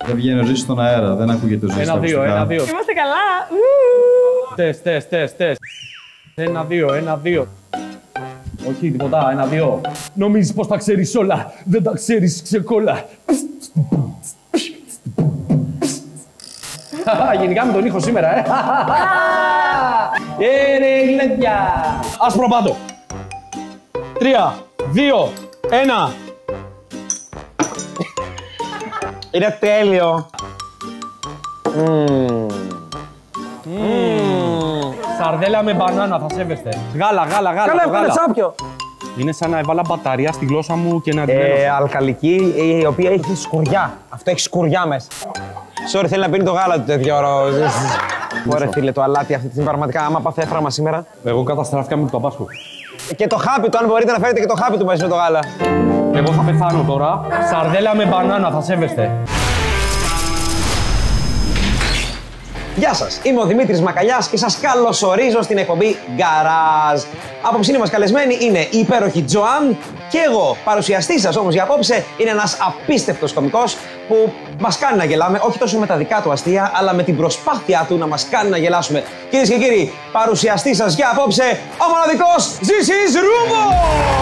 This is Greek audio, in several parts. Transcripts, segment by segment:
Δεν βγαίνει ο Ζήσης στον αέρα, δεν ακούγεται ο Ζήσης. 1-2, 1-2. Είμαστε καλά. Τεστ. 1-2. Όχι, τίποτα. 1-2. Νομίζεις πως τα ξέρεις όλα. Δεν τα ξέρεις, ξεκόλα. Γενικά με τον ήχο σήμερα, ρε γλέντια. Άσπρο πάντο. 3, 2, 1. Είναι τέλειο. Σαρδέλα με μπανάνα, θα σέβεστε. Γάλα. Καλά, έβγαλε σάπιο. Είναι σαν να έβαλα μπαταρία στη γλώσσα μου και να την ένωσα. Αλκαλική, η οποία έχει σκουριά. Αυτό έχει σκουριά μέσα. Sorry, θέλει να πίνει το γάλα του τέτοιο ώρα. Ωραία, φίλε, το αλάτι αυτή τη στιγμή πραγματικά, άμα πάθε έφραμα σήμερα. Εγώ καταστράφηκα με το Παπάσκου. Και το χάπι του, αν μπορείτε να φέρετε και το χάπι του μαζί με το γάλα. Εγώ θα πεθάνω τώρα. Σαρδέλα με μπανάνα, θα σέβεστε. Γεια σας, είμαι ο Δημήτρης Μακαλιάς και σας καλωσορίζω στην εκπομπή Garage. Απόψινή μας καλεσμένη είναι η υπέροχη Τζοάν και εγώ. Παρουσιαστής σας όμως για απόψε είναι ένας απίστευτος κωμικός που μας κάνει να γελάμε, όχι τόσο με τα δικά του αστεία, αλλά με την προσπάθειά του να μας κάνει να γελάσουμε. Κυρίες και κύριοι, παρουσιαστής σας για απόψε, ο μοναδικός Ζήσης Ρούμπο!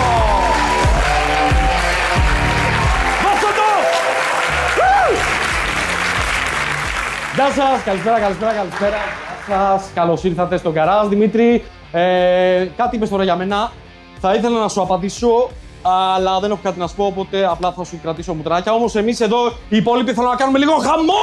Γεια σας, καλησπέρα. Καλώς ήρθατε στο Garage, Δημήτρη. Κάτι είπες τώρα για μένα. Θα ήθελα να σου απαντήσω, αλλά δεν έχω κάτι να σου πω, οπότε απλά θα σου κρατήσω μουτράκια. Όμως εμείς εδώ, οι υπόλοιποι, θέλω να κάνουμε λίγο χαμό!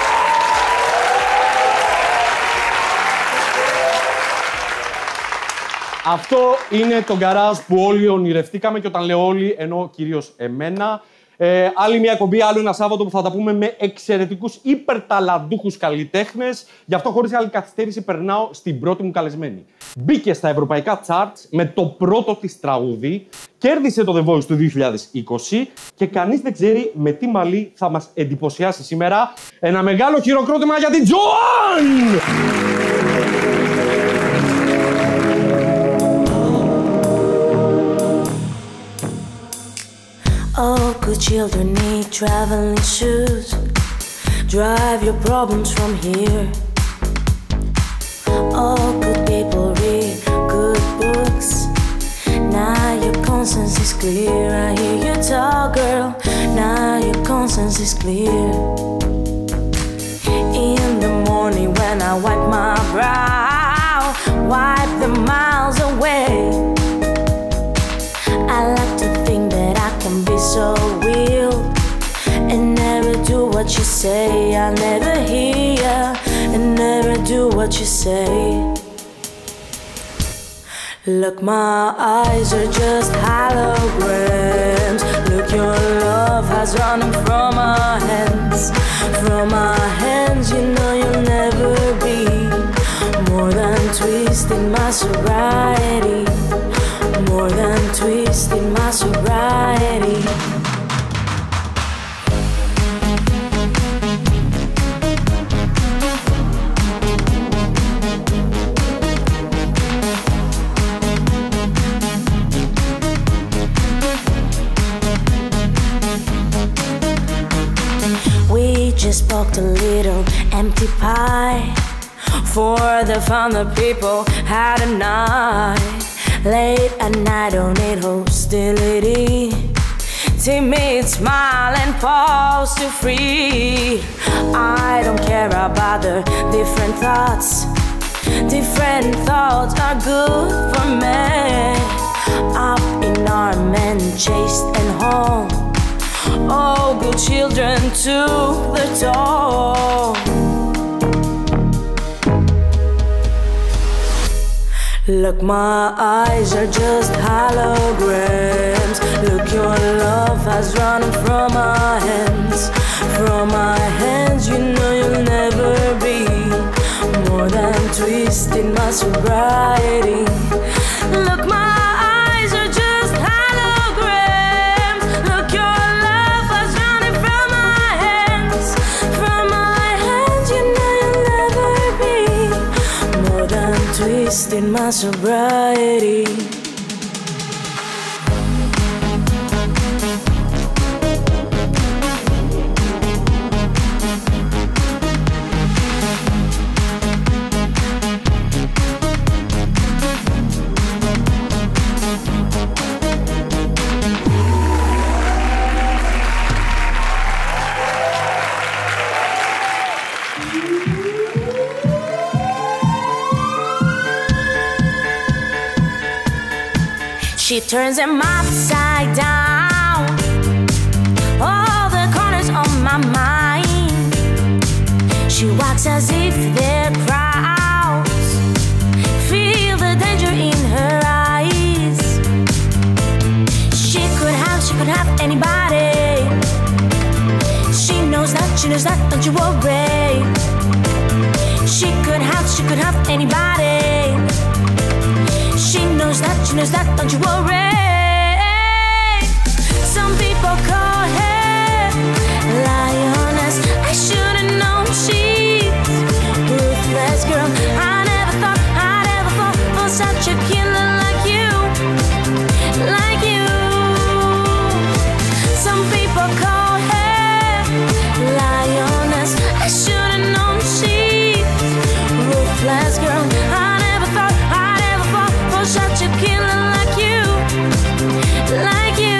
Αυτό είναι το Garage που όλοι ονειρευτήκαμε και όταν λέω όλοι, εννοώ κυρίως εμένα. Άλλη μια εκπομπή, άλλο ένα Σάββατο που θα τα πούμε με εξαιρετικούς υπερταλαντούχους καλλιτέχνες. Γι' αυτό χωρίς άλλη καθυστέρηση περνάω στην πρώτη μου καλεσμένη. Μπήκε στα ευρωπαϊκά charts με το πρώτο της τραγούδι, κέρδισε το The Voice του 2020 και κανείς δεν ξέρει με τι μαλλί θα μας εντυπωσιάσει σήμερα. Ένα μεγάλο χειροκρότημα για την Τζοάν! All good children need traveling shoes. Drive your problems from here. All good people read good books. Now your conscience is clear. I hear you talk, girl. Now your conscience is clear. In the morning when I wipe my brow, wipe the miles away. I like to think that I can be so real and never do what you say. I never hear and never do what you say. Look, my eyes are just holograms. Look, your love has run from our hands. From our hands, you know you'll never be more than twisting my sobriety. More than twisting my sobriety. We just poked a little empty pie for the fun the people had a night. Late at night, don't need hostility. Timid smile and pause to free. I don't care about the different thoughts. Different thoughts are good for me. Up in arm and chased and home. All good children to the door. Look, my eyes are just holograms. Look, your love has run from our hands. From our hands, you know you'll never be more than twisting my sobriety. Look, my eyes are just holograms. Look, your love has run from our hands. From our hands, you know you'll never be more than twisting my sobriety. turns them upside down. All the corners of my mind. She walks as if they're crowds. Feel the danger in her eyes. She could have anybody. She knows that, don't you worry. She could have anybody. She knows that, don't you worry. Some people call her lioness. I should've known she's ruthless girl. I never thought for such a killer like you, like you. Some people call her lioness. I should've known she's ruthless girl. I never thought for such a killer like you, like you.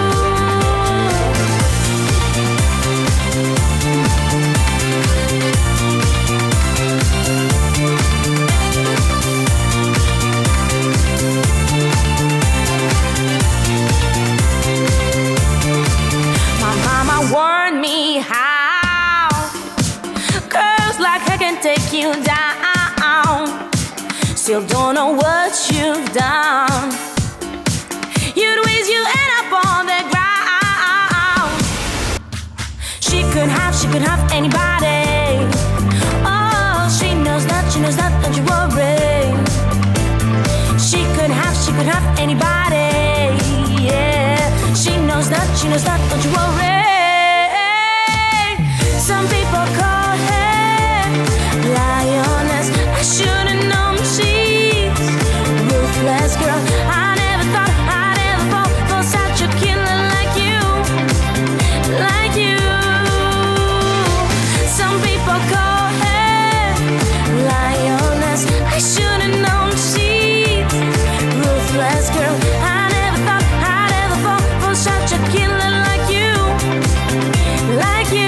My mama warned me how girls like her can take you down. Still don't know what you've done. You'd wish you end up on the ground. She could have anybody. Oh, she knows that, don't you worry. She could have anybody. Yeah, she knows that, don't you worry. Some people call her lioness. I should've known she's ruthless girl. I never thought for such a killer like you, like you. Some people call her lioness. I should've known she's ruthless girl. I never thought for such a killer like you, like you.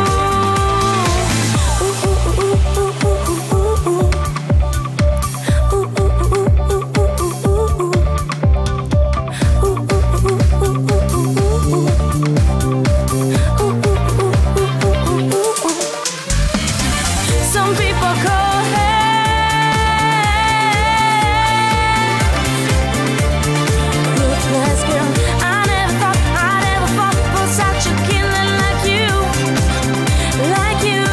Some people call her ruthless girl. I never thought for such a killer like you, like you.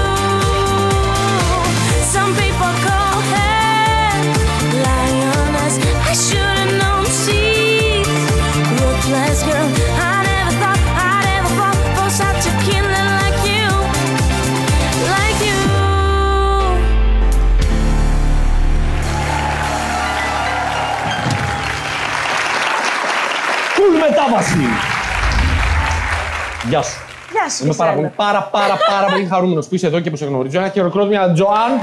Some people call her lioness. I should've known she's ruthless girl. I never thought for such a killer like you, like you. Κουλ μετάβαση! Γεια σου. Γεια σου. Είμαι πάρα πολύ χαρούμενος που είσαι εδώ και που σε γνωρίζω. Ένα χειροκρότημα, Τζοάν.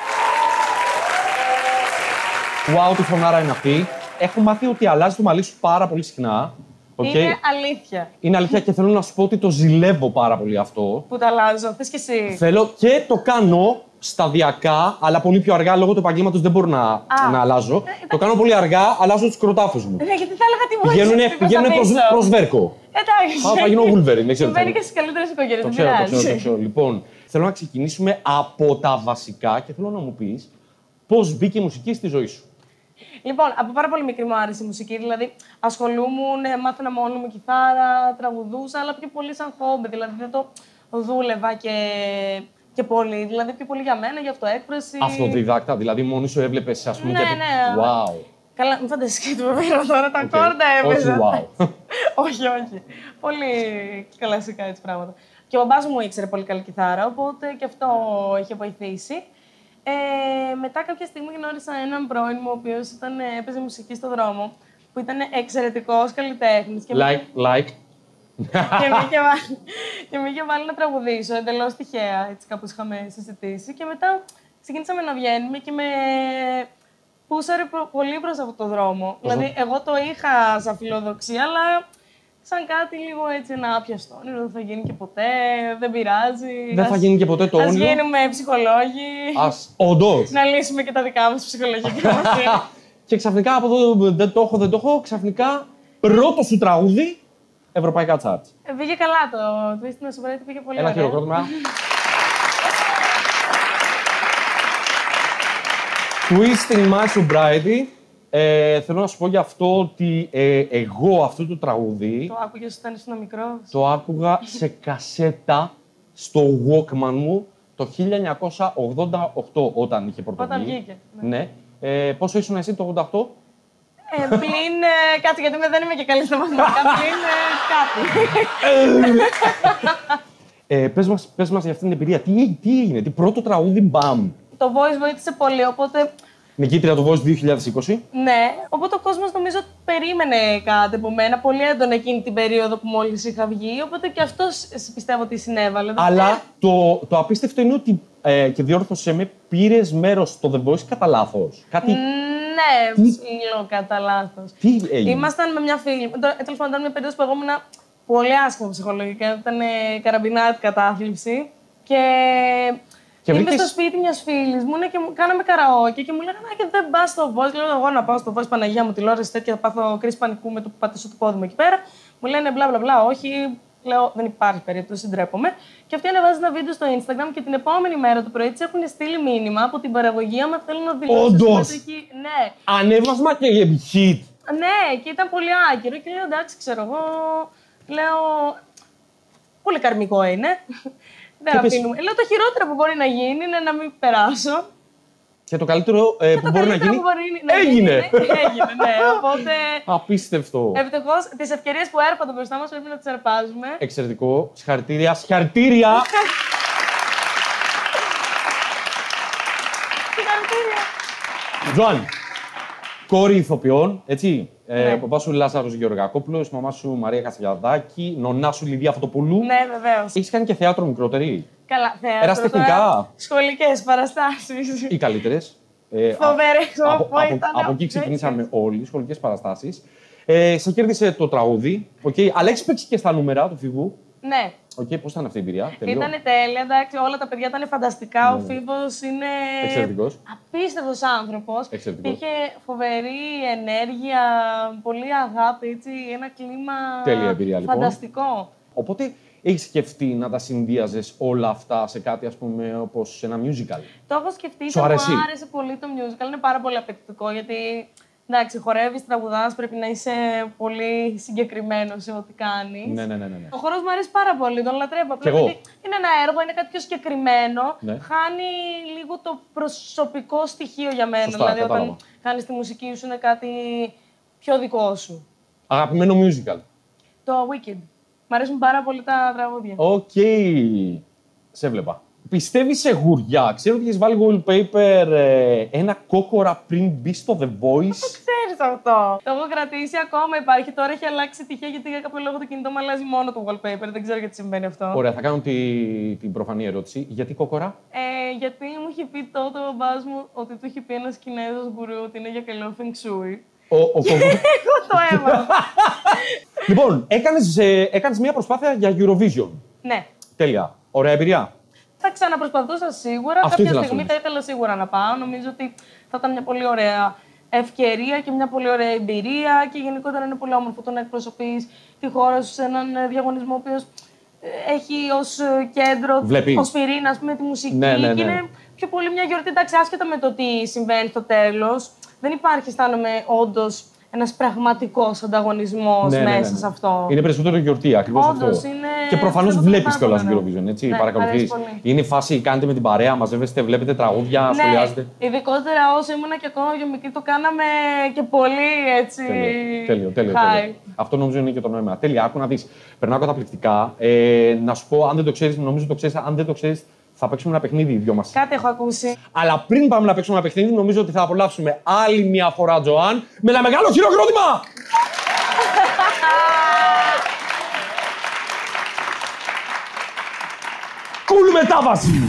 Wow, τι φωνάρα είναι αυτή. Έχω μάθει ότι αλλάζει το μαλλί σου πάρα πολύ συχνά. Okay. Είναι αλήθεια. Είναι αλήθεια και θέλω να σου πω ότι το ζηλεύω πάρα πολύ αυτό. Που το αλλάζω, θες κι εσύ. Θέλω και το κάνω σταδιακά, αλλά πολύ πιο αργά λόγω του επαγγέλματος δεν μπορώ να αλλάζω. Το κάνω πολύ αργά, αλλάζω τους κροτάφους μου. Ναι, γιατί θα έλεγα τι μου Πηγαίνουν προς βέρκο. Εντάξει. Θα γίνω Wolverine, δεν ξέρω. Συμβαίνει και στις καλύτερες οικογένειες, Το δεν ξέρω. Λοιπόν, θέλω να ξεκινήσουμε από τα βασικά και θέλω να μου πεις πώς μπήκε η μουσική στη ζωή σου. Λοιπόν, από πάρα πολύ μικρή μου άρεσε η μουσική. Δηλαδή, ασχολούμουν, μάθαινα μόνη μου κιθάρα, τραγουδούσα, αλλά πιο πολύ σαν χόμπι. Δηλαδή, δεν το δούλευα και πολύ. Δηλαδή, πιο πολύ για μένα, για αυτοέκφραση. Αυτοδιδάκτα, δηλαδή, μόνη σου έβλεπες, ας πούμε. Ναι, ναι. Wow. Καλά, μην φανταστείς και το πέρα τώρα, τα κόρτα έπαιζα. Όχι, wow. όχι. Πολύ κλασικά έτσι πράγματα. Και ο μπαμπάς μου ήξερε πολύ καλή κιθάρα, οπότε και αυτό είχε βοηθήσει. Μετά κάποια στιγμή γνώρισα έναν πρώην μου, ο οποίος έπαιζε μουσική στο δρόμο, που ήταν εξαιρετικός καλλιτέχνης. Like. Και με είχε βάλει να τραγουδήσω, εντελώς τυχαία, έτσι κάπως είχαμε συζητήσει. Και μετά ξεκίνησαμε να βγαίνουμε και με πούσαρε πολύ προς αυτόν τον δρόμο. Δηλαδή, εγώ το είχα σαν φιλοδοξία, αλλά σαν κάτι λίγο έτσι ένα άπιαστο όνειρο. Δεν θα γίνει και ποτέ, δεν πειράζει. Δεν θα γίνει και ποτέ το όνειρο. Ας γίνουμε ψυχολόγοι. Όντως. Να λύσουμε και τα δικά μας ψυχολογικά μας. Και ξαφνικά από εδώ δεν το έχω, ξαφνικά Πρώτο σου τραγούδι, ευρωπαϊκά charts. Πήγε καλά το Twist in My Sobriety, πήγε πολύ Ένα ωραία. χειροκρότημα. Twist in My Sobriety. Θέλω να σου πω για αυτό ότι εγώ αυτό το τραγούδι Το άκουγες όταν ήσουν μικρός. το άκουγα σε κασέτα στο Walkman μου το 1988 όταν είχε πρωτοβγεί. Όταν βγήκε. Ναι. Πόσο ήσουν εσύ το 88? Πλην κάτι, γιατί δεν είμαι και καλή στα μαθηματικά. Πλην κάτι. Πες μας για αυτήν την εμπειρία. Τι έγινε, τι πρώτο τραγούδι, μπαμ. Το Voice βοήθησε πολύ, οπότε Νικήτρια του Voice 2020. ναι. Οπότε ο κόσμος νομίζω περίμενε κάτι από μένα πολύ έντονα εκείνη την περίοδο που μόλις είχα βγει. Οπότε και αυτός πιστεύω ότι συνέβαλε. Αλλά το απίστευτο είναι ότι, και διόρθωσέ με, πήρες μέρος στο The Voice κατά λάθος. Κάτι... Ναι, ψηλό κατά λάθος. Τι έγινε? Ήμασταν με μια φίλη. Τέλος πάντων, ήταν μια περίοδος που εγώ ήμουν πολύ άσχημα ψυχολογικά. Ήταν καραμπινάτη κατάθλιψη. Και είμαι στο σπίτι μιας φίλης μου και κάναμε καραόκε και μου λέγανε και δεν πας στο Voice. Λέω εγώ να πάω στο Voice, Παναγία μου, τηλεόραση τέτοια, θα πάθω κρίση πανικού με το που πατήσω το πόδι μου εκεί πέρα. Μου λένε μπλα μπλα μπλα, όχι. Λέω δεν υπάρχει περίπτωση, ντρέπομαι. Και αυτή ανεβάζει ένα βίντεο στο Instagram και την επόμενη μέρα το πρωί της έχουν στείλει μήνυμα από την παραγωγή άμα θέλουν να δηλώσουν συμμετοχή. Ναι. Ανέβασμα και hit. Ναι, και ήταν πολύ άκυρο και λέω εντάξει, ξέρω εγώ. Λέω. Πολύ καρμικό είναι. Δεν αφήνουμε. Λέω το χειρότερο που μπορεί να γίνει είναι να μην περάσω. Και το καλύτερο που μπορεί να γίνει. Έγινε! Έγινε, ναι. Οπότε. Απίστευτο. Ευτυχώς τις ευκαιρίες που έρχονται μπροστά μας πρέπει να τις αρπάζουμε. Εξαιρετικό. Συγχαρητήρια. Συγχαρητήρια! Συγχαρητήρια. Τζοάν, κόρη ηθοποιών, έτσι. Ναι. Παπά σου Λάζαρος Γεωργακόπουλος, μαμά σου Μαρία Κασιαδάκη, νονά σου Λιδία Φωτοπούλου. Ναι, βεβαίως. Έχεις κάνει και θέατρο μικρότερη. Καλά, θέατρο. Ερασιτεχνικά. Σχολικές παραστάσεις. Οι καλύτερες. Φοβερές, από εκεί ξεκινήσαμε όλοι, σχολικές παραστάσεις. Σε κέρδισε το τραγούδι, okay, αλλά έχεις παίξει και στα νούμερα του Φίβου. Ναι. Okay, πώς ήταν αυτή η εμπειρία? Ήτανε τέλεια, εντάξει, όλα τα παιδιά ήταν φανταστικά. Ο Φίβος είναι εξαιρετικός. Απίστευτος άνθρωπος. Εξαιρετικός. Είχε φοβερή ενέργεια, πολύ αγάπη, έτσι, ένα κλίμα τέλεια εμπειρία, λοιπόν. Φανταστικό. Οπότε έχεις σκεφτεί να τα συνδύαζες όλα αυτά σε κάτι, ας πούμε, όπως ένα musical? Το έχω σκεφτεί, Σου μου αρέσει? άρεσε πολύ το musical, είναι πάρα πολύ απαιτητικό, γιατί εντάξει, χορεύεις, τραγουδάς, πρέπει να είσαι πολύ συγκεκριμένος σε ό,τι κάνεις. Ναι. Ο χορός μου αρέσει πάρα πολύ, τον λατρεύω. Κι εγώ. Είναι ένα έργο, είναι κάτι πιο συγκεκριμένο. Ναι. Χάνει λίγο το προσωπικό στοιχείο για μένα. Σωστά, δηλαδή, κατάλαβα. όταν κάνεις τη μουσική σου, είναι κάτι πιο δικό σου. Αγαπημένο musical? Το Wicked. Μ' αρέσουν πάρα πολύ τα τραγούδια. Οκ. Σε βλέπα. Πιστεύεις σε γουριά? Ξέρω ότι έχεις βάλει wallpaper ένα κόκορα πριν μπει στο The Voice. Το ξέρεις αυτό. Το έχω κρατήσει ακόμα, υπάρχει. Τώρα έχει αλλάξει τυχαία γιατί για κάποιο λόγο το κινητό μου αλλάζει μόνο το wallpaper. Δεν ξέρω γιατί συμβαίνει αυτό. Ωραία, θα κάνω την προφανή ερώτηση. Γιατί κόκορα? Γιατί μου είχε πει τότε ο μπαμπάς μου ότι του είχε πει ένας Κινέζος γκουρού ότι είναι για καλό feng shui. Εγώ το έβαλα. Λοιπόν, έκανες μια προσπάθεια για Eurovision. Ναι. Τέλεια. Ωραία εμπειρία. Θα ξαναπροσπαθούσα σίγουρα. Αυτό Κάποια ήθελα να στιγμή σου θα ήθελα σίγουρα να πάω. Νομίζω ότι θα ήταν μια πολύ ωραία ευκαιρία και μια πολύ ωραία εμπειρία. Και γενικότερα είναι πολύ όμορφο το να εκπροσωπείς τη χώρα σου σε έναν διαγωνισμό ο οποίος έχει ως κέντρο, ως πυρήνα, ας πούμε, τη μουσική. Ναι. Και είναι πιο πολύ μια γιορτή, εντάξει, άσχετα με το τι συμβαίνει στο τέλος. Δεν υπάρχει, αισθάνομαι, όντως ένας πραγματικός ανταγωνισμός μέσα σε αυτό. Είναι περισσότερο γιορτή, ακριβώς αυτό. Είναι... Και προφανώς βλέπεις κιόλας Eurovision, έτσι. Ναι, παρακολουθείς. Είναι η φάση, κάνετε με την παρέα, μαζεύεστε, βλέπετε τραγούδια, σχολιάζετε. Ειδικότερα όσο ήμουνα και ακόμα πιο μικρή, το κάναμε και πολύ έτσι. Τέλειο. Αυτό νομίζω είναι και το νόημα. Τέλεια, άκου να δεις. Περνάω καταπληκτικά. Να σου πω, αν δεν το ξέρεις, νομίζω το ξέρεις. Αν δεν το ξέρεις, θα παίξουμε ένα παιχνίδι οι δυο μας. Κάτι έχω ακούσει. Αλλά πριν πάμε να παίξουμε ένα παιχνίδι, νομίζω ότι θα απολαύσουμε άλλη μια φορά Τζοάν με ένα μεγάλο χειροκρότημα! Κουλ μετάβαση!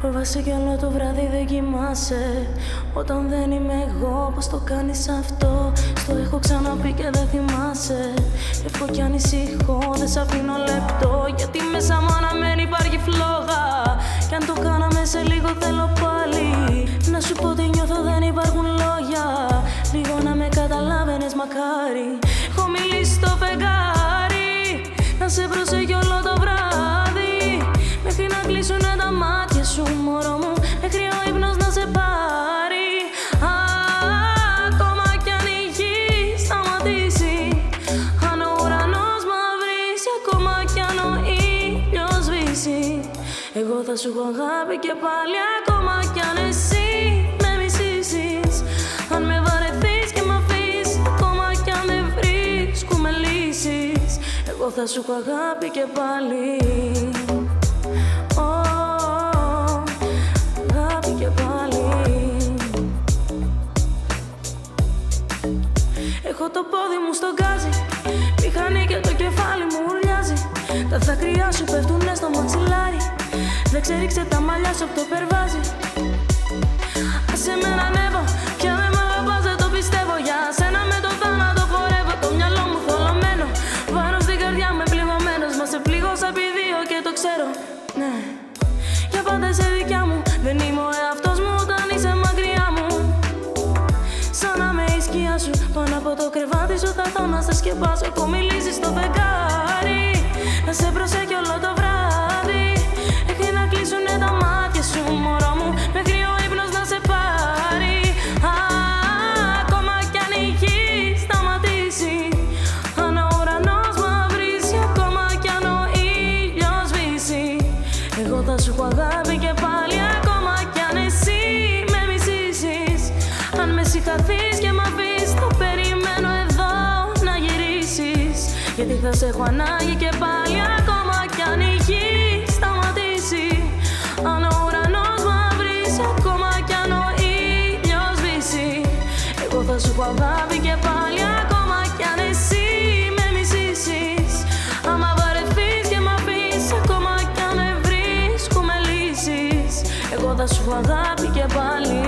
Φοβάσαι κι όλο το βράδυ δεν κοιμάσαι. Όταν δεν είμαι εγώ, πώς το κάνεις αυτό? Στο έχω ξαναπεί και δεν θυμάσαι. Εύχω κι ανησυχώ, δεν σ' αφήνω λεπτό. Γιατί μέσα μου αναμένει υπάρχει φλόγα. Κι αν το κάναμε σε λίγο θέλω πάλι να σου πω τι νιώθω, δεν υπάρχουν λόγια. Λίγο να με καταλάβαινες μακάρι. Έχω μιλήσει στο φεγγάρι να σε προσέχει όλο το βράδυ. Μέχρι να κλείσουνε τα μάτια σου, μωρό μου. Μέχρι ο ύπνος να σε πάρει. Ακόμα κι αν η γη σταματήσει, αν ο ουρανός μαυρίσει, ακόμα κι αν ο ήλιος σβήσει, εγώ θα σου έχω αγάπη και πάλι. Ακόμα κι αν εσύ με μισήσεις, αν με βαρεθείς και μ' αφήσεις, ακόμα κι αν δεν βρίσκουμε λύσεις, εγώ θα σου έχω αγάπη και πάλι. Αγάπη και πάλι. Έχω το πόδι μου στο γκάζι, μηχανή και το κεφάλι μου ουρλιάζει. Τα δάκρυά σου πέφτουνε στο μαξιλάρι, δεν ξέριξε τα μαλλιά σου από το περβάζι. Άσε με να ανέβω, πια δεν μ' αγαπάς, δεν το πιστεύω. Για σένα με το θάνατο χορεύω, το μυαλό μου θολωμένο. Βάρος στην καρδιά με πληγωμένος, μα σε πλήγωσα επί δύο και το ξέρω. Ναι, για πάντα είσαι δικιά μου, δεν είμαι ο εαυτός μου όταν είσαι μακριά μου. Σαν να με η σκιά σου, πάνω από το κρεβάτι σου θα έρθω να σε σκεπάσω. Έχω μιλήσει στο φεγγάρι να σε προσέχει όλο το βράδυ. Έχει να κλείσουνε τα μάτια σου, μωρό μου, μέχρι ο ύπνος να σε πάρει. Ακόμα κι αν η γη σταματήσει, αν ο ουρανός μαυρίσει, ακόμα κι αν ο ήλιος σβήσει, εγώ θα σου έχω αγάπη και πάλι. Ακόμα κι αν εσύ με μισήσεις, αν με συγχαθείς και μ' αφήσεις, το περιμένω εδώ να γυρίσεις, γιατί θα σε έχω ανάγκη και πάλι. Ακόμα κι αν η γη σταματήσει, αν ο ουρανός μαυρίσει, ακόμα κι αν ο ήλιος σβήσει, εγώ θα σου έχω αγάπη και πάλι. Ακόμα κι αν εσύ με μισήσεις, άμα βαρεθείς και μ' αφήσεις, ακόμα κι αν δεν βρίσκουμε λύσεις, εγώ θα σου έχω αγάπη και πάλι.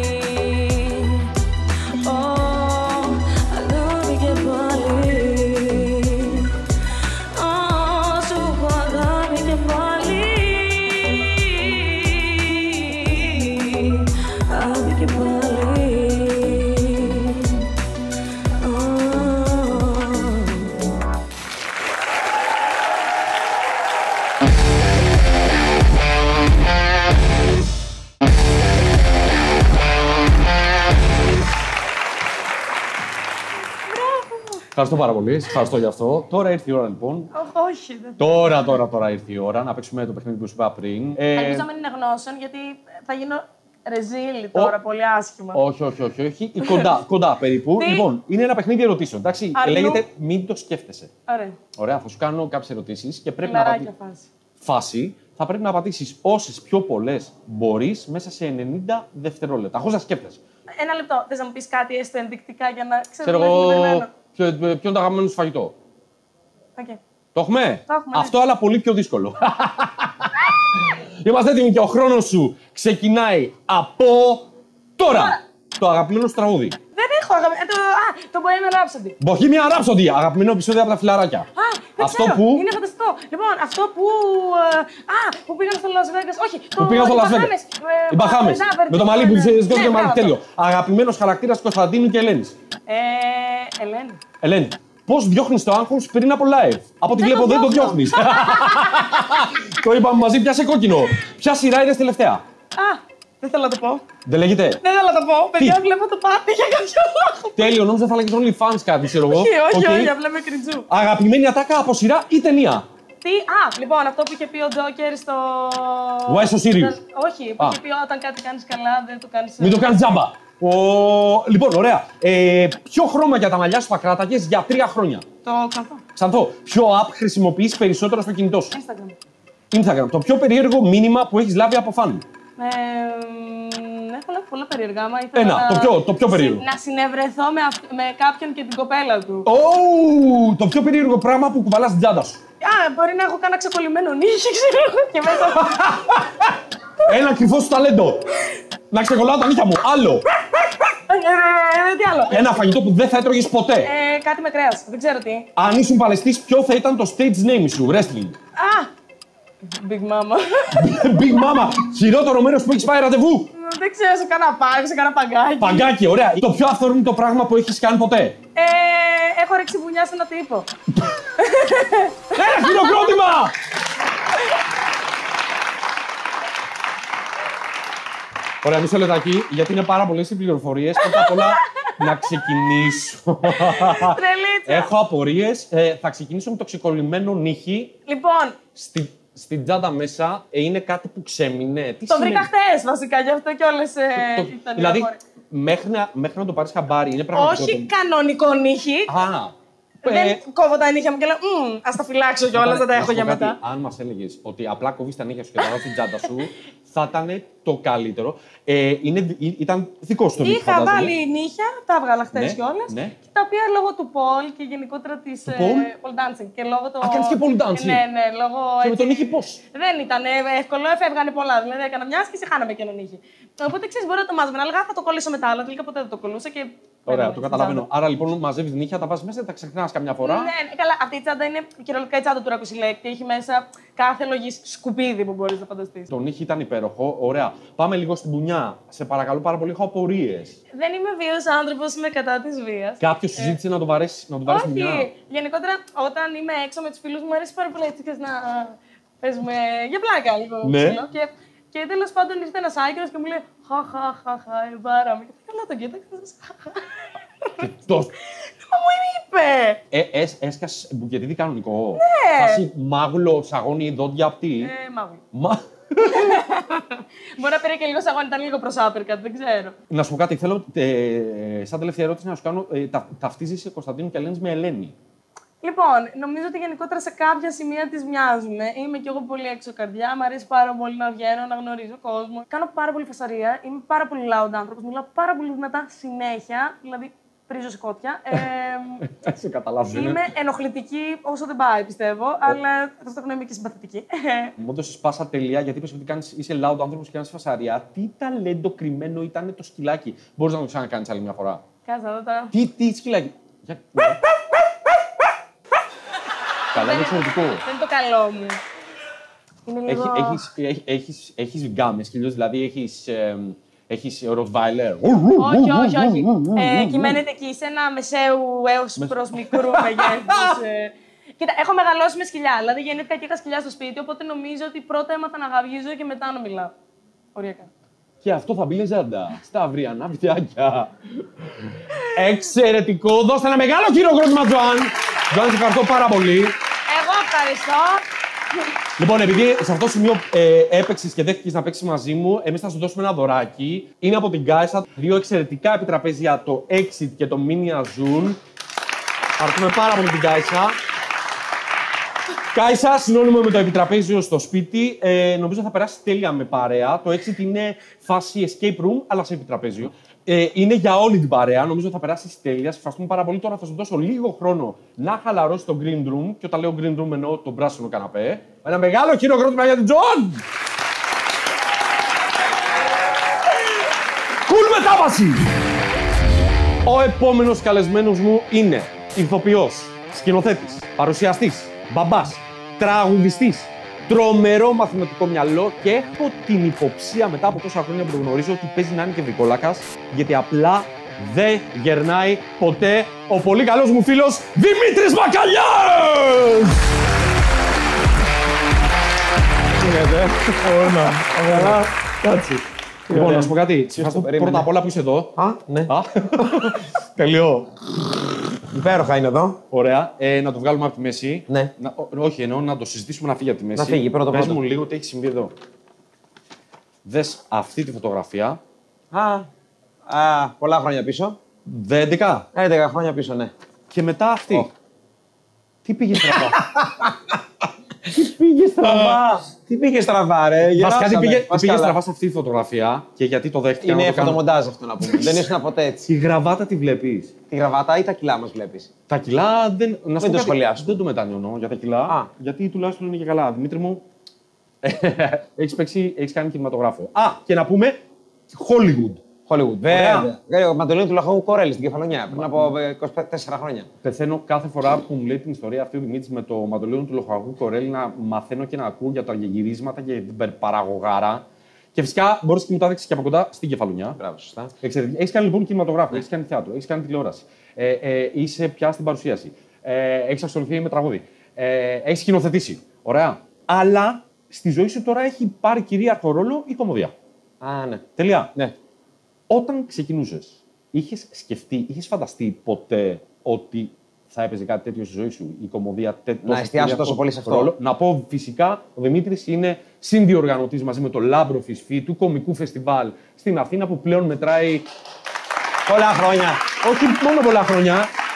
Αγάπη και πάλι. Σου έχω αγάπη και πάλι. Αγάπη και πάλι. Ευχαριστώ πάρα πολύ. Σας ευχαριστώ για αυτό. Τώρα ήρθε η ώρα λοιπόν. Όχι, δεν. Τώρα ήρθε η ώρα να παίξουμε το παιχνίδι που σου είπα πριν. Ελπίζω να μην είναι γνώσεων, γιατί θα γίνω ρεζίλη τώρα, πολύ άσχημα. Όχι. Κοντά περίπου. Λοιπόν, είναι ένα παιχνίδι ερωτήσεων. Εντάξει, λέγεται Μην το σκέφτεσαι. Ωραία, θα σου κάνω κάποιες ερωτήσεις και πρέπει να απαντήσεις. Φάση. Θα πρέπει να απαντήσεις όσες πιο πολλές μπορείς μέσα σε 90 δευτερόλεπτα. Χωρίς να σκέφτεσαι. Ένα λεπτό. Θες να μου πεις κάτι έστω ενδεικτικά για να ξέρω ποιο είναι το αγαπημένο σου φαγητό. Okay. Το έχουμε? Ναι. Αυτό, αλλά πολύ πιο δύσκολο. Είμαστε έτοιμοι και ο χρόνος σου ξεκινάει από τώρα. Το αγαπημένο σου τραγούδι. Δεν έχω αγαπημένο. Το Bohemian Rhapsody. Bohemian Rhapsody, αγαπημένο επεισόδιο από τα φιλαράκια. Αυτό ξέρω. Που. Είναι φανταστικό. Λοιπόν, αυτό που. Που πήγαν στο Las Vegas. Όχι, που πήγαν στο Las Vegas. Οι Μπαχάμες. Με το μαλλί που σηκώθηκε το μαλλί. Τέλειο. Αγαπημένος χαρακτήρας Κωνσταντίνου και Ελένης. Ελένη. Πώς διώχνεις το άγχος πριν από live? Από ό,τι βλέπω δεν το διώχνεις. Το είπαμε μαζί, πιάσε κόκκινο. Ποια σειρά είδες τελευταία? Δεν θέλω να το πω. Δεν λέγεται. Δεν θέλω να το πω. Παιδιά, βλέπω το πάτη για κάποιο λόγο. Τέλειο, νόμιζα θα λέγεις OnlyFans κάτι, ξέρω εγώ. Όχι, απλά με κριτζού. Αγαπημένη ατάκα από σειρά ή ταινία? Τι, λοιπόν, αυτό που είχε πει ο Τζόκερ στο. Why so serious? Όχι, που είχε πει όταν κάτι κάνεις καλά, δεν το κάνεις. Μην το κάνεις τζάμπα. Λοιπόν, ωραία. Ποιο χρώμα για τα μαλλιά σου θα κράταγες για 3 χρόνια? Το ξανθό. Ξανθό. Ποιο app χρησιμοποιείς περισσότερο στο κινητό σου? Instagram. Το πιο περίεργο μήνυμα που έχεις λάβει από φαν? Έχω λάβει πολλά περίεργα. Το πιο περίεργο. Να συνευρεθώ με κάποιον και την κοπέλα του. Το πιο περίεργο πράγμα που κουβαλάς στην τσάντα σου? Μπορεί να έχω κάνει ξεκολλημένο νύχι, ξέρω εγώ, και μέσα. Ένα κρυφό σου ταλέντο. Να ξεκολλάω τα νύχια μου. Άλλο. Τι άλλο. Ένα φαγητό που δεν θα έτρωγες ποτέ. Κάτι με κρέας. Δεν ξέρω τι. Αν ήσουν παλαιστής, ποιο θα ήταν το stage name σου, wrestling. Big Mama. Big Mama, χειρότερο μέρος που έχεις πάει ραντεβού. Δεν ξέρω, σε κάνα πάρκο, σε κάνα παγκάκι. Παγκάκι, ωραία. Το πιο αυθόρμητο πράγμα που έχεις κάνει ποτέ. Έχω ρίξει βουνιά σε ένα τύπο. Ένα χειροκρότημα! Ωραία, μισό λεπτάκι, γιατί είναι πάρα πολλές οι πληροφορίες. Πρώτα απ' όλα, να ξεκινήσω. Τρελίτσα. Έχω απορίες. Θα ξεκινήσω με το ξεκολλημένο νύχι. Λοιπόν. Στην τσάντα μέσα είναι κάτι που ξέμεινε. Τι Το βρήκα χτες βασικά, γι' αυτό κιόλας ήταν. Δηλαδή, μέχρι να το πάρεις χαμπάρι, είναι πραγματικό. Όχι κανονικό νύχι. Δεν κόβω τα νύχια μου και λέω ας τα φυλάξω κιόλας, δεν τα έχω για μετά. Αν μας έλεγες ότι απλά κόβεις τα νύχια σου και τα βάζεις στην τσάντα σου, θα ήταν το καλύτερο. Ήταν δικό σου το νύχι. Είχα βάλει νύχια, τα έβγαλα χτες κιόλας. Ναι. Και τα οποία λόγω του Πολ και γενικότερα της pole dancing. Και λόγω το... κάνεις και pole dancing. Ναι, λόγω. Και με το νύχι πώς. Δεν ήταν εύκολο, έφευγανε πολλά. Δηλαδή έκανα μια άσκηση, χάναμε και ένα νύχι. Οπότε ξέρεις, μπορεί να το μάζευε. Αλλά θα το κολλήσω μετά, αλλά τελικά ποτέ δεν το κολλούσα. Και... Ωραία, το καταλαβαίνω. Άρα λοιπόν μαζεύεις νύχια, τα βάζεις μέσα, τα ξεχνάς καμιά φορά. Ναι, καλά. Αυτή η τσάντα είναι κυριολεκτικά η τσάντα του ρακοσιλέκτη. Έχει μέσα κάθε λογής σκουπίδι που μπορείς να φανταστείς. Το νύχι ήταν υπέροχο. Ωραία. Πάμε λίγο στην πουνιά. Σε παρακαλώ πάρα πολύ, έχω απορίες. Δεν είμαι βίος άνθρωπος, είμαι κατά της βίας. Κάποιος συζήτησε να το βαρέσει την πουνιά. Όχι. Γενικότερα, όταν είμαι έξω με τους φίλους μου, αρέσει πάρα πολύ έτσι να παίζουμε για πλάκα λίγο. Ναι. Και τέλος πάντων ήρθε ένας άκυρος και μου λέει χαχαχαχα, βάραμε. Και καλά τον κοίταξα. Μα μου είπε! Έσκασε μπουκετίδι κανονικό. Ναι! Φάση μάγουλο, σαγόνι, δόντια απτή. Μάγουλο. Μπορεί να πήρε και λίγο σαγόνι, ήταν λίγο προς uppercut, δεν ξέρω. Να σου πω κάτι, θέλω σαν τελευταία ερώτηση να σου κάνω. Ταυτίζεσαι Κωνσταντίνου και Ελένης με Ελένη. Λοιπόν, νομίζω ότι γενικότερα σε κάποια σημεία τις μοιάζουμε. Είμαι κι εγώ πολύ έξω καρδιά. Μ' αρέσει πάρα πολύ να βγαίνω, να γνωρίζω κόσμο. Κάνω πάρα πολύ φασαρία. Είμαι πάρα πολύ loud άνθρωπος. Μιλάω πάρα πολύ δυνατά συνέχεια. Δηλαδή, πρίζω σηκώτια. Σε καταλαβαίνω. Είμαι ενοχλητική όσο δεν πάει, πιστεύω. Αλλά ταυτόχρονα είμαι και συμπαθητική. Μου έδωσε πάσα τελεία γιατί είπες ότι είσαι loud άνθρωπος και κάνεις φασαρία. Τι ταλέντο κρυμμένο ήταν το σκυλάκι. Μπορείς να το ξανακάνεις άλλη μια φορά. Κάτσα εδώ τώρα. Τι σκυλάκι. Καλά, είναι εξαιρετικό. Δεν είναι το καλό μου. Είναι λίγο... Έχεις γκάμες, δηλαδή έχεις Rottweiler. Όχι. Κυμαίνεται εκεί σε ένα μεσαίου έως προς μικρού μεγέθους. Κοίτα, έχω μεγαλώσει με σκυλιά. Δηλαδή γεννήθηκα και είχα σκυλιά στο σπίτι, οπότε νομίζω ότι πρώτα έμαθα να γαβγίζω και μετά να μιλάω. Οριακά. Και αυτό θα μπει λεζάντα στα αυριανά βιντεάκια. Εξαιρετικό. Δώστε ένα μεγάλο χειροκρότημα, Τζοάν. Τζοάν, σε ευχαριστώ πάρα πολύ. Εγώ ευχαριστώ. Λοιπόν, επειδή σε αυτό το σημείο έπαιξες και δέχτηκες να παίξεις μαζί μου, εμείς θα σου δώσουμε ένα δωράκι. Είναι από την Κάισα, 2 εξαιρετικά επιτραπέζια, το Exit και το Mini Azul. Ευχαριστούμε πάρα πολύ την Κάισα. Κάισα, συνώνυμο με το επιτραπέζιο στο σπίτι. Νομίζω θα περάσει τέλεια με παρέα. Το Exit είναι φάση escape room, αλλά σε επιτραπέζιο. Είναι για όλη την παρέα. Νομίζω θα περάσει τέλεια. Σε ευχαριστούμε πάρα πολύ. Τώρα θα σου δώσω λίγο χρόνο να χαλαρώσει το green room. Και όταν λέω green room εννοώ τον πράσινο καναπέ. Ένα μεγάλο χειροκρότημα για την Τζον! Cool μετάβαση! Ο επόμενος καλεσμένος μου είναι ηθοποιός, σκηνοθέτης, παρουσιαστής, μπαμπάς, τραγουδιστής, τρομερό μαθηματικό μυαλό και έχω την υποψία μετά από τόσα χρόνια που το γνωρίζω ότι παίζει να είναι και βρικόλακας, γιατί απλά δεν γερνάει ποτέ ο πολύ καλός μου φίλος Δημήτρης Μακαλιάς! Τι λέτε, ωραία, καλά, κάτσε. Λοιπόν, να σου πω κάτι. Πρώτα απ' όλα που είσαι εδώ. Ναι. Τελειώ. Υπέροχα είναι εδώ. Ωραία. Να το βγάλουμε από τη μέση. Ναι. Όχι, εννοώ να το συζητήσουμε να φύγει από τη μέση. Να φύγει, πρώτα. Πες μου λίγο τι έχει συμβεί εδώ. Δες αυτή τη φωτογραφία. Πολλά χρόνια πίσω. 11. 11 χρόνια πίσω, ναι. Και μετά αυτή. Τι πήγε στραβά. Τι πήγε στραβά. Τι πήγε στραβά, ρε. Βασικά, τι πήγε στραβά σε αυτή τη φωτογραφία και γιατί το δέχτηκα. Είναι φωτομοντάζ αυτό να πούμε. Δεν ήσουν ποτέ έτσι. Τη γραβάτα τη βλέπεις. Τη γραβάτα ή τα κιλά μας βλέπεις. Τα κιλά δεν. Να μην το σχολιάσω. Δεν το μετανιώνω για τα κιλά. Γιατί τουλάχιστον είναι και καλά. Δημήτρη μου, Έχεις κάνει κινηματογράφο. Α, και να πούμε Hollywood. Hollywood. Βέβαια. Μαντολίνο του Λοχαγού Κορέλη στην Κεφαλονιά πριν από 24 χρόνια. Πεθαίνω κάθε φορά που μου λέει την ιστορία αυτή ο Δημήτρης με το Μαντολίνο του Λοχαγού Κορέλη να μαθαίνω και να ακούω για τα γυρίσματα και την παραγωγάρα. Και φυσικά μπορείς και μου τα έδειξες και από κοντά στην Κεφαλονιά. Μπράβο, σωστά. Έχεις κάνει λοιπόν κινηματογράφο, έχεις κάνει θέατρο, έχεις κάνει τηλεόραση. Είσαι πια στην παρουσίαση. Έχεις ασχοληθεί με τραγούδι. Έχεις σκηνοθετήσει. Ωραία. Αλλά στη ζωή σου τώρα έχει πάρει κυρίαρχο ρόλο η κομμωδία. Α, ναι. Τελεία. Ναι. Όταν ξεκινούσες, είχες σκεφτεί, είχες φανταστεί ποτέ ότι θα έπαιζε κάτι τέτοιο στη ζωή σου, η κομμωδία να εστιάσω τόσο πολύ σε αυτό. Ρόλο. Να πω φυσικά, ο Δημήτρης είναι συνδιοργανωτής μαζί με το Λάμπρο Φυσφή του κομικού φεστιβάλ στην Αθήνα που πλέον μετράει. Πολλά χρόνια. Όχι μόνο πολλά χρόνια.